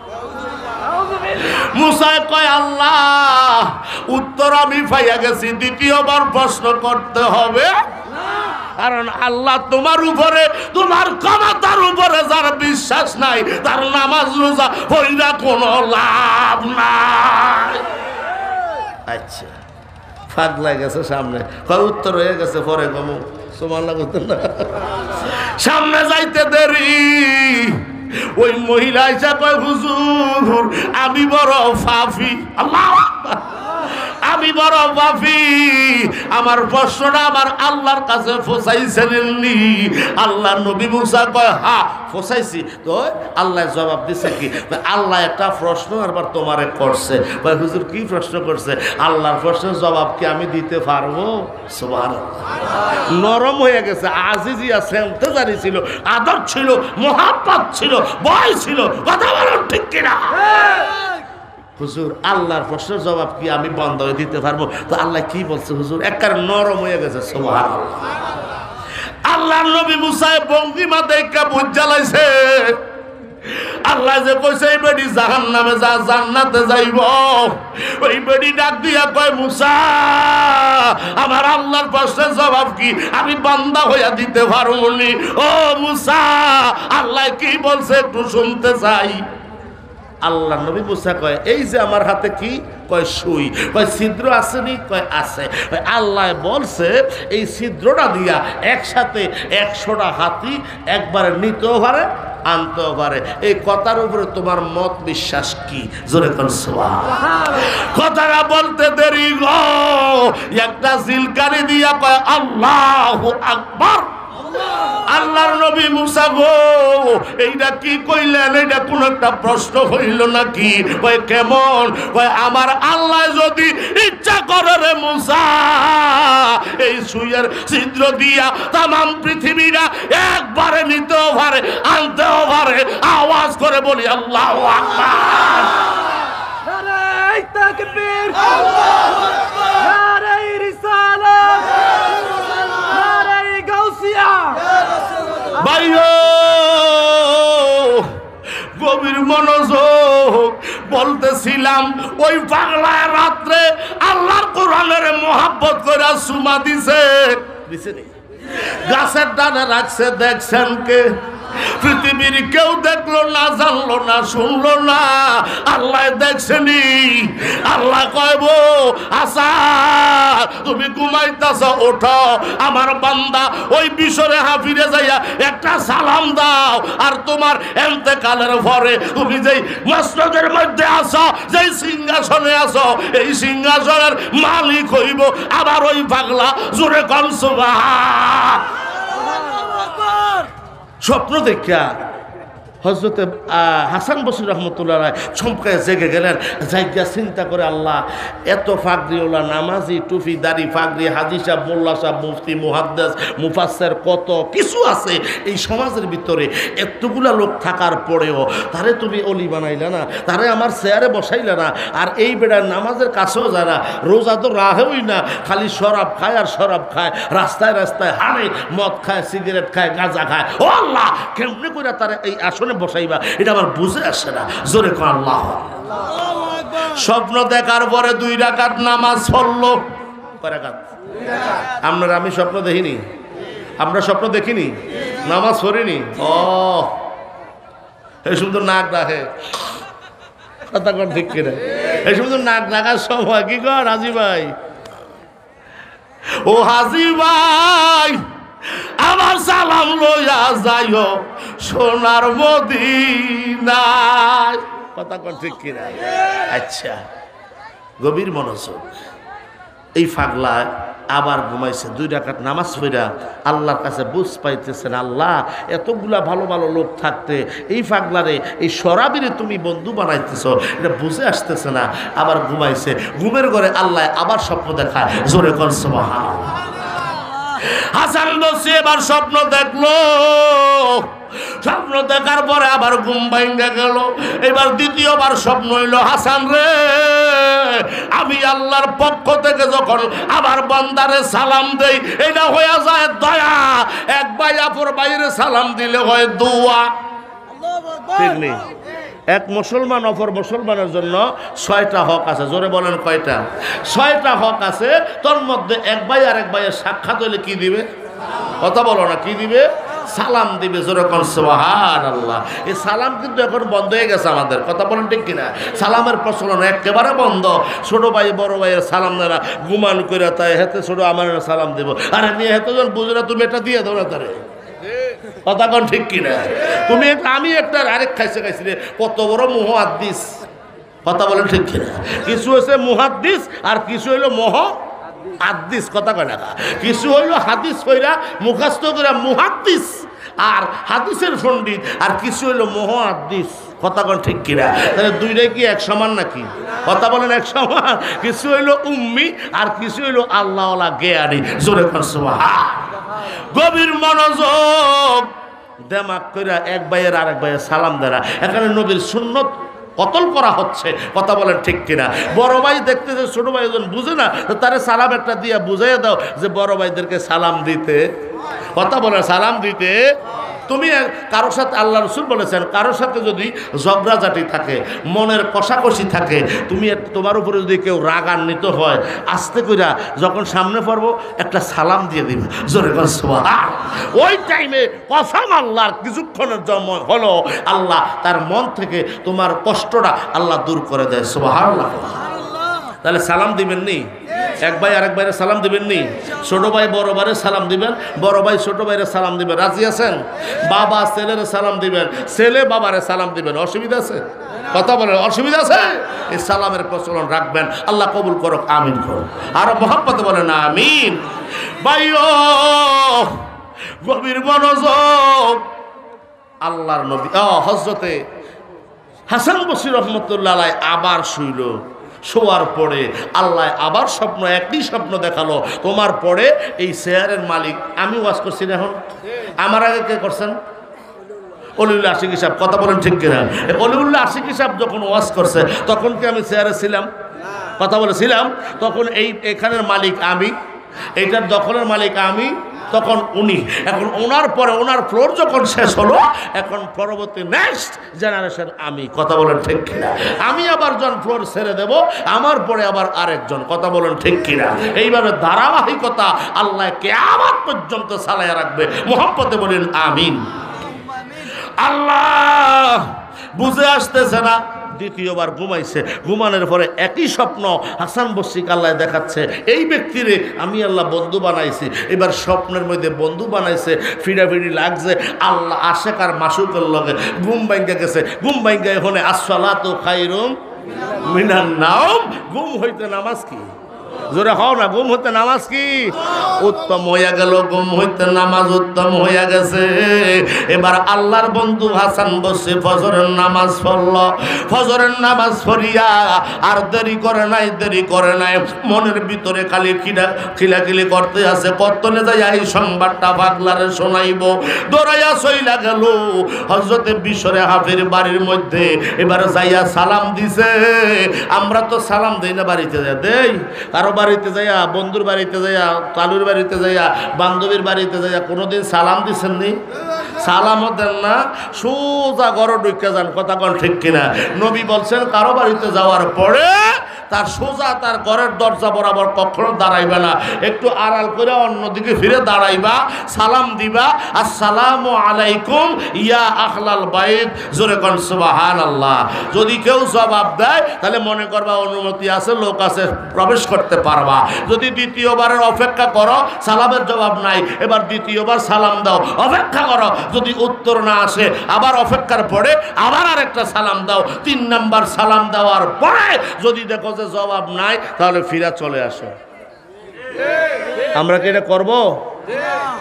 মুসা কয় আল্লাহ, উত্তর আমি পাইয়া গেছি, দ্বিতীয়বার প্রশ্ন করতে হবে? কারণ আল্লাহ তোমার উপরে, তোমার ক্ষমতার উপরে যার বিশ্বাস নাই তার নামাজ রোজা হইলা কোনো লাভ নাই। আচ্ছা, ফাঁক লাগে গেছে সামনে, উত্তর হয়ে গেছে পরে কমু সুবহানাল্লাহ করতেন না। সামনে যাইতে দেরি, ওই মহিলা এসে কয় হুজুর আমি বড় পাপী। আল্লাহ, আমি বড় পাপী। আমার প্রশ্নটা আমার আল্লাহর কাছে পৌঁছাইছেননি? আল্লাহ নবী মুসা কয় হা পৌঁছাইছি। তো আল্লাহ জবাব দিছে কি? আল্লাহ একটা প্রশ্ন আবার তোমারে করছে। ভাই হুজুর কি প্রশ্ন করছে? আল্লাহর প্রশ্নের জবাব কি আমি দিতে পারবো? সুবহানাল্লাহ। নরম হয়ে গেছে, আজিজি আছে, ইন্তজারি ছিল, আদর ছিল, মোহাব্বত ছিল, ভয় ছিল। কথা বলো ঠিক কিনা? হুজুর আল্লাহর প্রশ্নের জবাব কি আমি বন্ধ হয়ে দিতে পারবো? তো আল্লাহ কি বলছে হুজুর? একবারে নরম হয়ে গেছে। সুবহানাল্লাহ। আল্লাহর নবী মুসা ভঙ্গিমা দেখে বুঝ জ্বালাইছে। আল্লাহ যে কইছে এই বেডি জাহান্নামে যা, জান্নাতে যাইব। ওই বেডি ডাক দিয়া কয় মুসা আমার আল্লাহর প্রশ্নের জবাব কি আমি বান্দা হইয়া দিতে পারবো নি? ও মুসা আল্লাহ কি বলছে একটু শুনতে চাই। আল্লাহ নবী মুসা কয় এই যে আমার হাতে কি? কয় সুই। কয় ছিদ্র আসেনি? কয় আছে। আল্লাহ বলছে এই ছিদ্রটা দিয়া একসাথে একশোটা হাতি একবারে নিতেও পারে, আনতেও পারে। এই কথার উপরে তোমার মত বিশ্বাস কি? জোরে কোন সুবহানাল্লাহ। কথাটা বলতে দেরি গো, একটা জিলকারি দিয়া কয় আল্লাহু আকবার। আল্লাহর নবী মুসা গো এইটা কি কইলেন? এইটা কোন একটা প্রশ্ন হইল নাকি? কয় কেমন? কয় আমার আল্লাহ যদি ইচ্ছা করে রে মুসা এই সুইয়ের ছিদ্র দিয়া তামাম পৃথিবীটা একবারে নিতেও পারে, আনতেও পারে। আওয়াজ করে বলি আল্লাহু আকবার। নারে তাকবীর, আল্লাহু আকবার। নারে রিসালাত, নারে গাউসিয়া। ভাইও গভীর মনোযোগ, বলতেছিলাম ওই পাগলায় রাত্রে আল্লাহর কোরআনের মোহাব্বত করে সুমা দিছে। দিছে নি? গাছের ডানে রাখছে, দেখছেন কে? পৃথিবীর কেউ দেখলো না, জানলো না, শুনলো না, আল্লাহ দেখছেনি। আল্লাহ কইব আসা তুমি ঘুমাইতাছ, ওঠো আমার বান্দা ওই বিশরে হাফিরে যাইয়া একটা সালাম দাও। আর তোমার এন্তেকালের পরে তুমি যেই মসনদের মধ্যে আছো, যেই সিংহাসনে আছো, এই সিংহাসনের মালিক হইব আবার ওই পাগলা। জোরে কোন সুবহানাল্লাহ। স্বপ্ন দেখা হযরতে হাসান বসরি রহমতুল্লাহ আলাইহি চমকায় জেগে গেলেন। জায়গা চিন্তা করে আল্লাহ এত ফাকরিওয়ালা, নামাজি, টুপি দাড়ি, ফাকরি, হাজি সাহেব, মোল্লা সাহেব, মুফতি, মুহাদ্দিস, মুফাসসির কত কিছু আছে এই সমাজের ভিতরে। এতগুলা লোক থাকার পরেও তারে তুমি অলি বানাইলা না, তারে আমার চেয়ারে বসাইলা না। আর এই বেড়ার নামাজের কাছেও যারা, রোজা তো রাহেই না, খালি শরাব খায় আর শরাব খায়, রাস্তায় রাস্তায় হারে, মদ খায়, সিগারেট খায়, গাঁজা খায়। ও আল্লাহ কেমনে করে তারা এই আসনে বসাইবা এটা আমার বুঝে আসে না। জোরে কোন আল্লাহু আকবার। স্বপ্ন দেখার পরে দুই রাকাত নামাজ পড়লো। কয় রাকাত? আপনারা আমি স্বপ্ন দেখিনি, আমরা স্বপ্ন দেখিনি, নামাজ পড়িনি। ও এই সুন্দর নাক ডাকে, কথা কর ঠিক কিনা? এই সুন্দর নাক ডাকার সময় কি কর হাজি ভাই? ও হাজি ভাই আমার সালাম লইয়া যাইও সোনার মদিনায়। কথা কোন ঠিক কিনা? আচ্ছা, গভীর মনোযোগ। এই পাগলা আবার ঘুমাইছে, দুই রাকাত নামাজ পড়া আল্লাহর কাছে বুঝ পাইতেছেন, আল্লাহ এতগুলা ভালো ভালো লোক থাকতে এই পাগলারে, এই শরাবিরে তুমি বন্ধু বানাইতেছ, এটা বুঝে আসতেছে না। আবার ঘুমাইছে, ঘুমের ঘরে আল্লাহ আবার স্বপ্ন দেখায়। জোরে কর সুবহানাল্লাহ। হাসান বসরি এবার স্বপ্ন দেখলো স্বপ্ন দেখার পরে আবার ঘুম ভাঙ্গা গেল। এবার দ্বিতীয়বার স্বপ্ন হইল, হাসান রে আমি আল্লাহর পক্ষ থেকে যখন আবার বান্দারে সালাম দেই এটা হয়ে যায় দয়া। এক ভাই অপর ভাইরে সালাম দিলে হয় দোয়া। ঠিক নেই? এক মুসলমান অপর মুসলমানের জন্য ছয়টা হক আছে। জোরে বলেন কয়টা? ছয়টা হক আছে। তোর মধ্যে এক ভাই আর এক ভাইয়ের সাক্ষাৎ হইলে কি দিবে? কথা বলো না, কি দিবে? সালাম দিবে। জোরে কোন সুবহানাল্লাহ। এই সালাম কিন্তু এখন বন্ধ হয়ে গেছে আমাদের। কথা বলেন ঠিক কিনা? সালামের প্রচলন একেবারে বন্ধ। ছোট ভাই বড় ভাইয়ের সালাম দেয় না, গুমান করে তাই হেতে ছোট আমার সালাম দিব। আরে নিয়ে হেতে যখন বুঝে না তুমি এটা দিয়ে দাও না তারে। কথা কোন ঠিক কিনা? তুমি আমি একটা আরেক খাইছে খাইছি রে, কত বড় মুহাদ্দিস। কথা বলেন ঠিক কিনা? কিছু হচ্ছে মুহাদ্দিস আর কিছু হইলো মহ হাদিস। কথা কয় না? কিছু হইলো হাদিস হইরা মুখস্থ করে মুহাদ্দিস আর হাদিসের পণ্ডিত, আর কিছু হইলো মুহাদ্দিস। কথা কোন ঠিক কিনা? তাহলে দুইটাই কি এক সমান নাকি? কথা বলেন এক সমান? কিছু হইলো উম্মি আর কিছু হইলো আল্লাহওয়ালা জ্ঞানী। জোরে কোন সুবহান। গভীর মনোযোগ দেমাক কইরা এক ভাইয়ের আরেক ভাইয়ের সালাম দেরা। এখানে নবীর সুন্নত কতল করা হচ্ছে। কথা বলেন ঠিক কিনা? বড় ভাই দেখতেছে ছোট ভাই যখন বুঝে না, তারে সালাম একটা দিয়া বুঝাইয়া দাও যে বড় ভাইদেরকে সালাম দিতে। কথা বলে সালাম দিতে। তুমি কারোর সাথে, আল্লাহ রসুল বলেছেন, কারোর সাথে যদি ঝগড়াঝাটি থাকে, মনের কষাকষি থাকে, তুমি তোমার উপরে যদি কেউ রাগান্বিত হয়, আস্তে কইরা যখন সামনে পড়বো একটা সালাম দিয়ে দিবে। জোরে করে সুবহান। ওই টাইমে কসম আল্লাহর কিছুক্ষণের জন্য হলো আল্লাহ তার মন থেকে তোমার কষ্টটা আল্লাহ দূর করে দেয়। সুবহানাল্লাহ। তাহলে সালাম দিবেন নি? এক ভাই আরেক ভাইয়ের সালাম দিবেন নি? ছোট ভাই বড় ভাইয়ের সালাম দিবেন, বড় ভাই ছোট ভাইয়ের সালাম দিবেন। রাজি আছেন? বাবা ছেলের সালাম দিবেন, ছেলে বাবারে সালাম দিবেন। অসুবিধা আছে? কথা বলেন অসুবিধা আছে? এই সালামের প্রচলন রাখবেন। আল্লাহ কবুল করুক, আমিন করুক। আর মহব্বতে বলেন আমিন। ভাইও গভীর মনোযোগ। আল্লাহর নবী হযরতে হাসান বসরি রহমতুল্লাহ আলাইহি আবার শুইল। শোয়ার পরে আল্লাহ আবার স্বপ্ন, একই স্বপ্ন দেখালো। তোমার পরে এই শেয়ারের মালিক আমি ওয়াজ করছি না, এখন আমার আগে কে করছেন? অলিউল্লাহ আশিকি সাহেব। কথা বলেন ঠিক কিনা? অলিউল্লাহ আশিকি সাহেব যখন ওয়াজ করছে তখন কি আমি শেয়ারে ছিলাম? কথা বলেছিলাম। তখন এই এখানের মালিক আমি, এইটার দখলের মালিক আমি, তখন উনি। এখন ওনার পরে ওনার ফ্লোর যখন শেষ হলো, এখন পরবর্তী নেক্সট জেনারেশন আমি। কথা বলেন ঠিক কিনা? আমি আবার যখন ফ্লোর ছেড়ে দেব, আমার পরে আবার আরেকজন। কথা বলেন ঠিক কিনা? এইভাবে ধারাবাহিকতা আল্লাহ কিয়ামত পর্যন্ত চালায়া রাখবে। মুহাব্বতে বলেন আমিন। আল্লাহ বুঝে আসতেছে না। দ্বিতীয়বার ঘুমাইছে। ঘুমানোর পরে একই স্বপ্ন হাসান বসরিকে আল্লাহ দেখাচ্ছে, এই ব্যক্তিরে আমি আল্লাহ বন্ধু বানাইছি। এবার স্বপ্নের মধ্যে বন্ধু বানাইছে, ফিরাফিরি লাগছে। আল্লাহ আশেক আর মাসুকের লগে ঘুম ভাঙ্গা গেছে। ঘুম ভাঙ্গা এখানে আসসালাতু খায়রুম মিনান নাওম। ঘুম হইতে নামাজ কি? জোরে হও না, ঘুম হইতে নামাজ কি? উত্তম হইয়া গেল। ঘুম হইতে নামাজ উত্তম হইয়া গেছে। এবার আল্লাহর বন্ধু হাসান বসে ফজরের নামাজ পড়ল। ফজরের নামাজ পড়িয়া আর দেরি করে নাই, দেরি করে নাই। মনের ভিতরে খালি খিলা খিলাখিলি করতে আছে, কতনে যাইয়া এই সংবাদটা পাগলারে শোনাইব। দৌড়াইয়া চইলা গেল হযরতে বিশরে হাফের বাড়ির মধ্যে। এবার যাইয়া সালাম দিছে। আমরা তো সালাম দেই না, বাড়িতে যা দেই। কারো বাড়িতে যাইয়া, বন্ধুর বাড়িতে যাইয়া, কালুর বাড়িতে যাইয়া, বান্ধবীর বাড়িতে যাইয়া কোনোদিন সালাম দিচ্ছেন নি? সালামও দেন না, সোজা ঘরে ঢুকে যান। কথা কোন ঠিক কিনা? নবী বলছেন কারো বাড়িতে যাওয়ার পরে তার সোজা তার ঘরের দরজা বরাবর কখনো দাঁড়াইবে না, একটু আড়াল করে অন্যদিকে ফিরে দাঁড়াইবা, সালাম দিবা, আসসালামু আলাইকুম ইয়া আহলাল বাইত। জোরে কোন সুবহানাল্লাহ। যদি কেউ জবাব দেয় তাহলে মনে করবা অনুমতি আছে, লোক আছে, প্রবেশ করতে পারবা। যদি দ্বিতীয়বারের অপেক্ষা করো, সালামের জবাব নাই, এবার দ্বিতীয়বার সালাম দাও, অপেক্ষা করো। যদি উত্তর না আসে আবার অপেক্ষার পরে আবার আরেকটা সালাম দাও। তিন নাম্বার সালাম দেওয়ার পরে যদি দেখো যে জবাব নাই, তাহলে ফিরা চলে আসো। আমরা কি এটা করবো?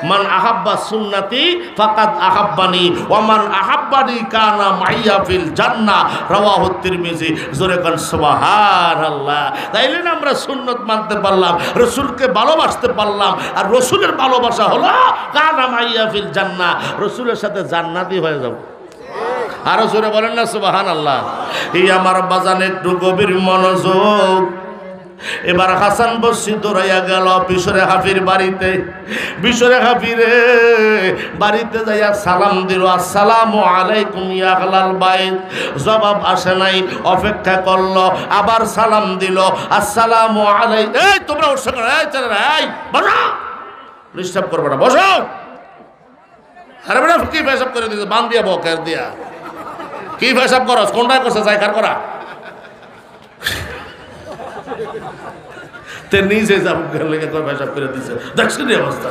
মান আহাব্বা সুন্নতি ফাকাদ আহাব্বানি ওয়া মান আহাব্বানি কানা মাইয়া ফিল জান্নাহ রাওয়াহু তিরমিজি। জোরে কোন সুবহানাল্লাহ। তাইলে না আমরা সুন্নত মানতে পারলাম, রাসূলকে ভালোবাসতে পারলাম, আর রাসূলের ভালোবাসা হলো কানা মাইয়া ফিল জান্নাহ, রাসূলের সাথে জান্নাতি হয়ে যাব। আরো জোরে বলেন না সুবহানাল্লাহ। এই আমার বাজান একটু গভীর মনোযোগ। এবার হাসান বসরি দৌড়াইয়া গেল বিশরে হাফির বাড়িতে। বিশরে হাফিরে বাড়িতে যাইয়া সালাম দিল, আসসালামু আলাইকুম ইয়া আহলাল বাইত। জবাব আসে নাই, অপেক্ষা করলো, আবার সালাম দিল, আসসালামু আলাইকুম। এই তোমরা ওর সঙ্গে এই ছেলেরা এই বসো, ডিস্টার্ব করবে না, বসো। আরে বেটা কি পেশাব করে দিয়েছে, বান দিয়া বকের দিয়া কি পেশাব করস, কোনটাই করছে যাই কার করা তে নিজে যাবো লেগে পেশাব করে দিচ্ছে। দেখছেন এই অবস্থা।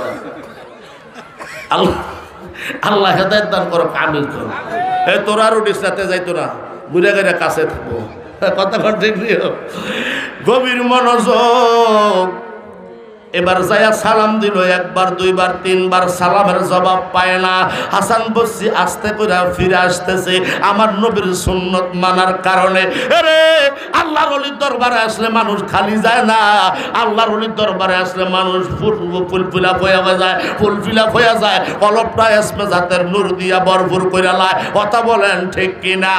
আল্লাহ আল্লাহ হেদায়েত দান করো, কামিল করো। এ তোরা আর উঠিস রাতে যাইতো না, বুড়ে গেলে কাছে থাকবো, কথা ঠিক নিও। গভীর মনোযোগ। এবার যায়া সালাম দিল, একবার দুইবার তিনবার, সালামের জবাব পায় না। হাসান বসরি আস্তে করে ফিরে আসতেছে আমার নবীর সুন্নত মানার কারণে। আরে আল্লাহর ওলির দরবারে আসলে মানুষ খালি যায় না, আল্লাহর ওলির দরবারে আসলে মানুষ ফুল ফুল ফিলাপ হয়ে যায়, ফুল ফিলাপ হয়ে যায়, কলবটা এসমে জাতের নূর দিয়া ভরপুর করে লায়। কথা বলেন ঠিক কিনা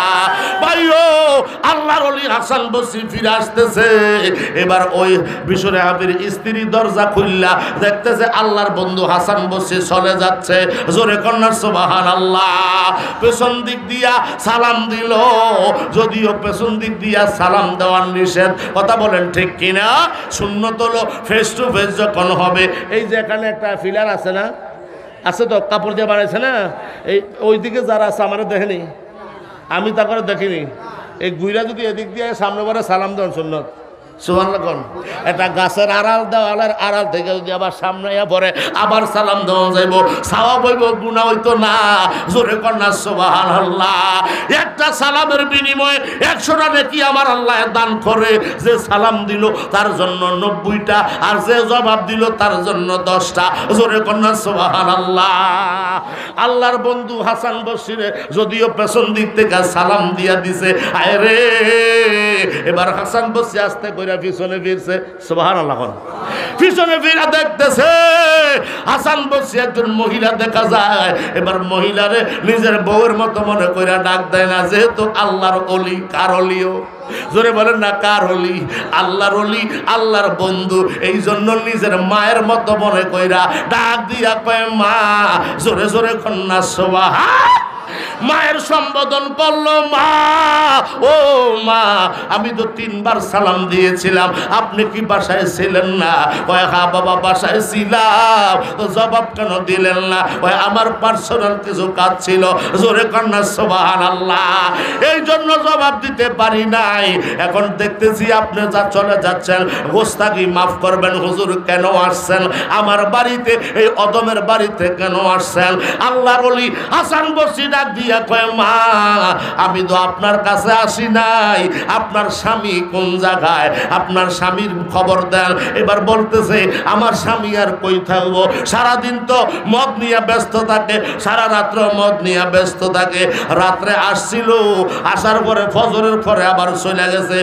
ভাইও? আল্লাহর ওলি হাসান বসরি ফিরে আসতেছে। এবার ওই বিশরে হাবির স্ত্রী দরজা খুললা দেখতেছে আল্লাহর বন্ধু হাসান বসরি চলে যাচ্ছে। জোরে কন্যা সুবহানাল্লাহ। পেছন দিক দিয়া সালাম দিল, যদিও পেছন দিক দিয়া সালাম দেওয়ার নিষেধ। কথা বলেন ঠিক কিনা? সুন্নত হলো ফেস টু ফেস যখন হবে। এই যে এখানে একটা ফিলার আছে না, আছে তো, কাপড় দিয়ে বানাইছে না, এই ওইদিকে যারা আছে আমার দেখেনি, আমি তা করে দেখিনি। এই গুইরা যদি এদিক দিয়ে সামনে বারে সালাম দেন সুন্নত। সুবহানাল্লাহ। এটা গাছের আড়াল দেওয়ালের আড়াল থেকে যদি আবার সামনে পরে আবার সালাম দেওয়া যাইব, সওয়াব হইব, গুনাহ হইতো না। জোরে কন্যা সুবহানাল্লাহ। একটা সালামের বিনিময়ে একশোটা নেকি আমার আল্লাহ দান করে। যে সালাম দিল তার জন্য নব্বইটা, আর যে জবাব দিল তার জন্য দশটা। জোরে কন্যা সুবহানাল্লাহ। আল্লাহর বন্ধু হাসান বসরি যদিও পেছন দিক থেকে সালাম দিয়া দিছে, আয় রে এবার হাসান বসরি আসতে পিছনে ফিরছে। সুবহানাল্লাহ। পিছনে ফিরা দেখতেছে হাসান বসরি একজন মহিলা দেখা যায়। এবার মহিলারে নিজের বউয়ের মতো মনে কইরা ডাক দেয় না, যেহেতু আল্লাহর ওলি। কার ওলিও? জোরে বলেন না, কার ওলি? আল্লাহর ওলি, আল্লাহর বন্ধু। এই জন্য নিজের মায়ের মতো মনে কইরা ডাক দিয়া কয় মা। জোরে জোরে কন্যা সুবহান। মায়ের সম্বোধন করলো মা। ও মা, আমি তো তিনবার সালাম দিয়েছিলাম, আপনি কি বাসায় ছিলেন না? কয় হ্যাঁ বাবা বাসায় ছিলাম। তো জবাব কেন দিলেন না? কয় আমার পার্সোনাল কিছু কাজ ছিল। জোরে কন্যা সুবহানাল্লাহ। এই জন্য জবাব দিতে পারি নাই। এখন দেখতেছি আপনি যা চলে যাচ্ছেন, গোস্তাকি মাফ করবেন হুজুর। কেন আসছেন আমার বাড়িতে? এই অদমের বাড়িতে কেন আসছেন? আল্লাহর ওলি হাসান বসরি ডাক দিয়া কয় মা, আমি তো আপনার কাছে আসি নাই, আপনার স্বামী কোন জায়গায়? আপনার স্বামীর খবর দেন। এবার বলতেছে আমার স্বামী আর কই থাকবো, সারাদিন তো মদ নিয়ে ব্যস্ত থাকে, সারা রাত্র মদ নিয়ে ব্যস্ত থাকে। রাত্রে আসছিল, আসার পরে ফজরের পরে আবার চলে গেছে।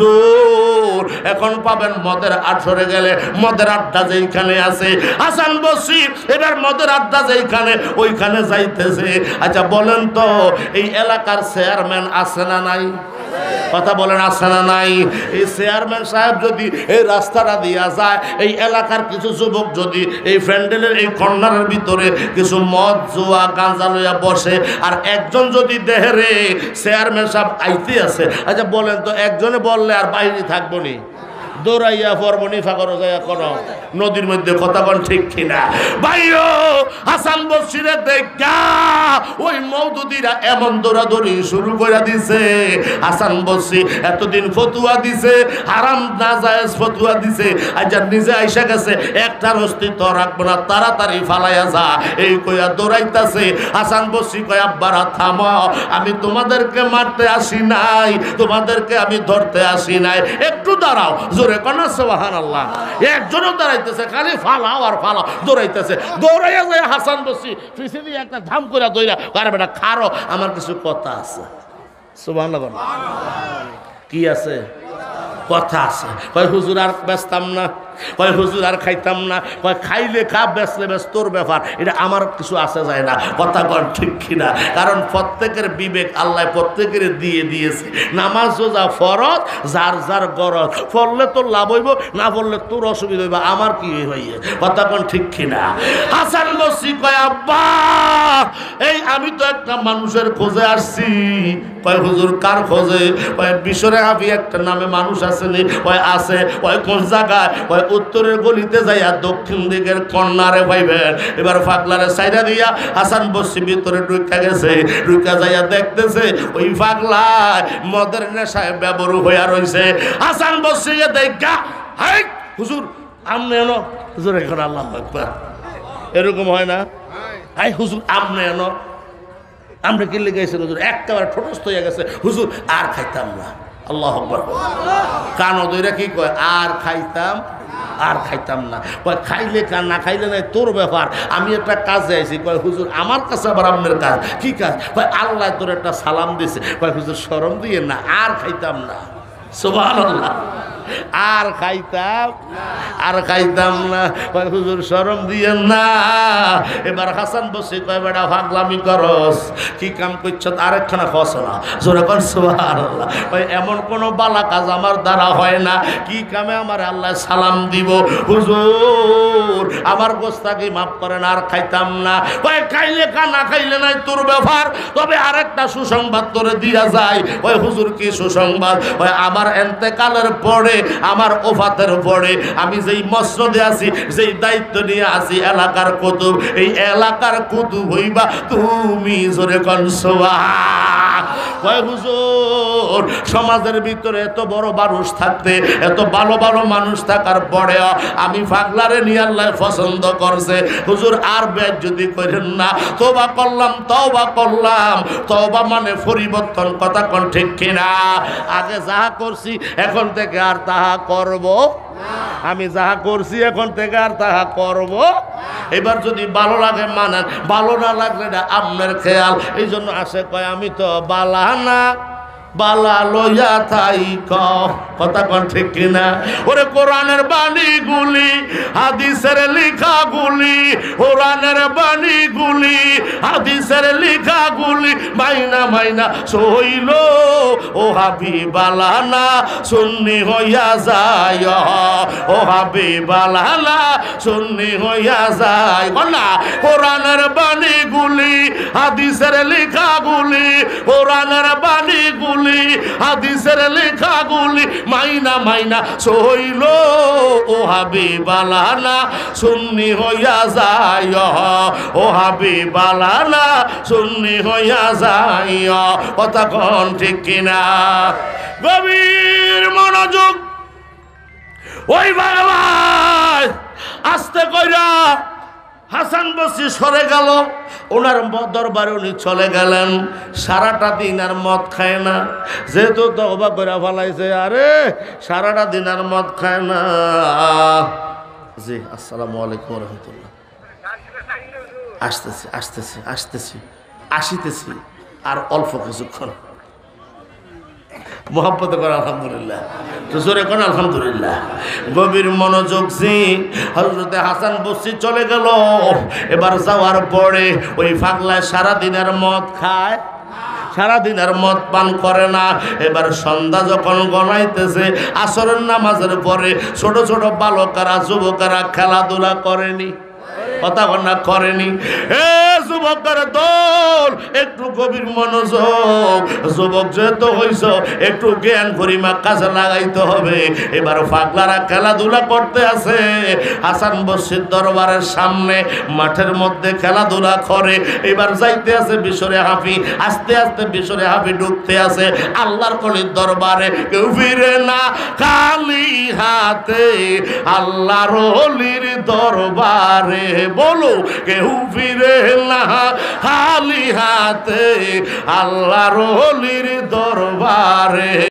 হুজুর এখন পাবেন মদের আসরে গেলে, মদের আড্ডা যেইখানে আছে। হাসান বসরি এবার মদের আড্ডা যেইখানে ওইখানে যাইতেছে। আচ্ছা বলেন তো এই এলাকার চেয়ারম্যান আছে না নাই? কথা বলেন আছে না নাই? এই চেয়ারম্যান সাহেব যদি এই রাস্তাটা দিয়া যায়, এই এলাকার কিছু যুবক যদি এই প্যান্ডেলের এই কর্নারের ভিতরে কিছু মদ জুয়া গাঁজা লইয়া বসে, আর একজন যদি দেহে রে চেয়ারম্যান সাহেব আইতে আছে, আচ্ছা বলেন তো একজনে বললে আর বাইরে থাকবো নি? দৌড়াইয়া ফরমনি ফাগর গায়া করো নদীর মধ্যে। কথা বল ঠিক কিনা ভাইও? হাসান বসরি দেখা ওই মওদুদিরা এমন দৌড়াদৌড়ি শুরু করে দিছে। হাসান বসরি এতদিন ফতুয়া দিছে, হারাম নাজায়েজ ফতুয়া দিছে, আজ নিজে আইসা গেছে একটার অস্তিত্ব রাখবো না, তাড়াতাড়ি ফালাইয়া যা এই কইয়া দৌড়াইতাছে। হাসান বসরি কয় আব্বারা থামাও, আমি তোমাদেরকে মারতে আসি নাই, তোমাদেরকে আমি ধরতে আসি নাই, একটু দাঁড়াও। জোরে কনা সুবহানাল্লাহ। একজনও দাঁড়াইতেছে, খালি ফালাও আর ফালাও, দৌড়াইতেছে। দৌড়াইয়া যায় হাসান বসরি পিছিয়ে দিয়ে একটা ধাম করে দৌড়া, আরে বেটা খারো, আমার কিছু কথা আছে। সুবহানাল্লাহ। কি আছে? কথা আছে। কয় হুজুর আর বেচতাম না, কয় হুজুর আর খাইতাম না, কয় খাইলে খা, বেচলে বেচ, তোর ব্যাপার, এটা আমার কিছু আসে যায় না। কথা কন ঠিক কিনা? কারণ প্রত্যেকের বিবেক আল্লাহ প্রত্যেকের দিয়ে দিয়েছে। নামাজ রোজা ফরজ, যার যার গরজ, পড়লে তোর লাভ হইব, না পড়লে তোর অসুবিধা হইব, আমার কি হইয়ে? কথা কন ঠিক কিনা? হাসান বসরি কয় আব্বা, এই আমি তো একটা মানুষের খোঁজে আসছি। কয় হুজুর কার খোঁজে? কয় বিশরে হাবি একটা নামে মানুষ আছে নি? কয় আছে। কয় কোন জায়গায়? কয় উত্তরের গলিতে যাইয়া দক্ষিণ দিকের কর্নারে পাইবেন। এবার ফাগলারে সাইডা দিয়া হাসান বসরি ভিতরে ঢুকা গেছে। ঢুকা যাইয়া দেখতেছে ওই ফাগলায় মদের নেশায় ব্যবহার হইয়া রইছে। হাসান বসরি দেখা, হাই হুজুর আমনে এনো। হুজুর এখন আল্লাহু আকবার, এরকম হয় না? হাই হুজুর আমনে এনো, আমরা কি লেগেছেন হুজুর? একেবারে ঠোঁটস্থ হয়ে গেছে। হুজুর আর খাইতাম না। আল্লাহু আকবার। কানো দইরা কি কয়? আর খাইতাম, আর খাইতাম না। কয় খাইলে কার, না খাইলে নাই, তোর ব্যাপার। আমি একটা কাজে আইছি। কয় হুজুর আমার কাছে আবার আপনার কাজ? কি কাজ? কয় আল্লাহ তোর একটা সালাম দিছে। কয় হুজুর শরম দিয়ে না, আর খাইতাম না। সুবহানাল্লাহ। আর খাইতাম, আর খাইতাম না। কয় হুজুর শরম দিয়ে না। এবার হাসান বসরি কয় বেটা পাগলামি করস, কি কাম করছ? আরেকখানা খস না, জোরে কর সুবহানাল্লাহ। কয় এমন কোন বালা কাজ আমার দ্বারা হয় না, কি কামে আমার আল্লাহ সালাম দিব? হুজুর আমার গোস্তাকে মাফ করেন, আর খাইতাম না। কয় খাইলে খা, না খাইলে নাই, তোর ব্যাপার। তবে আরেকটা সুসংবাদ তোরে দিয়া যায়। ওই হুজুর কি সুসংবাদ? ওই আমার এন্তেকালের পরে, আমার ওফাতের পরে আমি যেই মসনদে আছি, যেই দায়িত্ব নিয়ে আছি, এলাকার কুতুব, এই এলাকার কুতুব হইবা তুমি। জোরে কোন সুবহান। কয় হুজুর সমাজের ভিতরে এত বড় মানুষ থাকতে, এত ভালো ভালো মানুষ থাকার পরেও আমি পাগলারে নিয়ে আল্লাহ পছন্দ করছে। হুজুর আর বেজ্জতি করেন না, তওবা করলাম, তওবা করলাম। তওবা মানে পরিবর্তন। কথা কোন ঠিক কিনা? আগে যাহা করছি এখন থেকে আর তাহা করব। আমি যাহা করছি এখন থেকে আর তাহা করব। এবার যদি ভালো লাগে মানেন, ভালো না লাগলে এটা আপনার খেয়াল। এই জন্য আসে কয় আমি তো বালা না, বালা লইয়া থাই ক। কথা কোন ঠিক কিনা? ওরে কোরআনের বাণী গুলি, হাদিসের লেখা গুলি, কোরআনের বাণী গুলি, হাদিসের লেখা গুলি মাইনা মাইনা সইল ও হাবিবালানা সুন্নি হইয়া যায়, ও হাবিবালানা সুন্নি হইয়া যায়। না কোরআনের বাণী গুলি, হাদিসের লেখা গুলি, কোরআনের বাণী গুলি, হাদিসের লেখা গুলি মাইনা মাইনা সইল ও হাবিবালানা সুন্নি হইয়া যায়, ও হাবিবালানা সুন্নি হইয়া যায়। কথা কোন ঠিক কিনা? গভীর মনোযোগ। ওই বাবা আস্তে কইরা হাসান বসরি সরে গেল, ওনার দরবারে উনি চলে গেলেন। সারাটা দিন আর মদ খায় না, যেহেতু তওবা করে ফেলাইছে। আরে সারাটা দিন আর মদ খায় না। জি আসসালামু আলাইকুম রহমতুল্লাহ। আসতেছি আসতেছি আসতেছি আসিতেছি আর অল্প কিছুক্ষণ। মোহাম্মত করে আলহামদুলিল্লাহ, তো জোরে কোন আলহামদুলিল্লাহ। গভীর মনোযোগ। জি হযরতে হাসান বসরি চলে গেল। এবার যাওয়ার পরে ওই পাগলায় সারাদিনের মদ খায়, সারাদিনের মদ পান করে না। এবার সন্ধ্যা যখন গনাইতেছে, আসরের নামাজের পরে ছোট ছোট বালকেরা, যুবকেরা খেলাধুলা করেনি? কথা কন্যা করেনি? এ যুবকের দল, একটু গভীর মনোযোগ। যুবক যেহেতু হইছ, একটু জ্ঞান গরিমা কাজে লাগাইতে হবে। এবার পাগলারা খেলাধুলা করতে আছে হাসান বসরির দরবারের সামনে, মাঠের মধ্যে খেলাধুলা করে। এবার যাইতে আছে বিশরে হাফি, আস্তে আস্তে বিশরে হাফি ঢুকতে আছে আল্লাহর ওলির দরবারে। কেউ ফিরে না খালি হাতে আল্লাহর ওলির দরবারে। বলো কেউ ফিরে না খালি হাতে আল্লাহর ওলির দরবারে।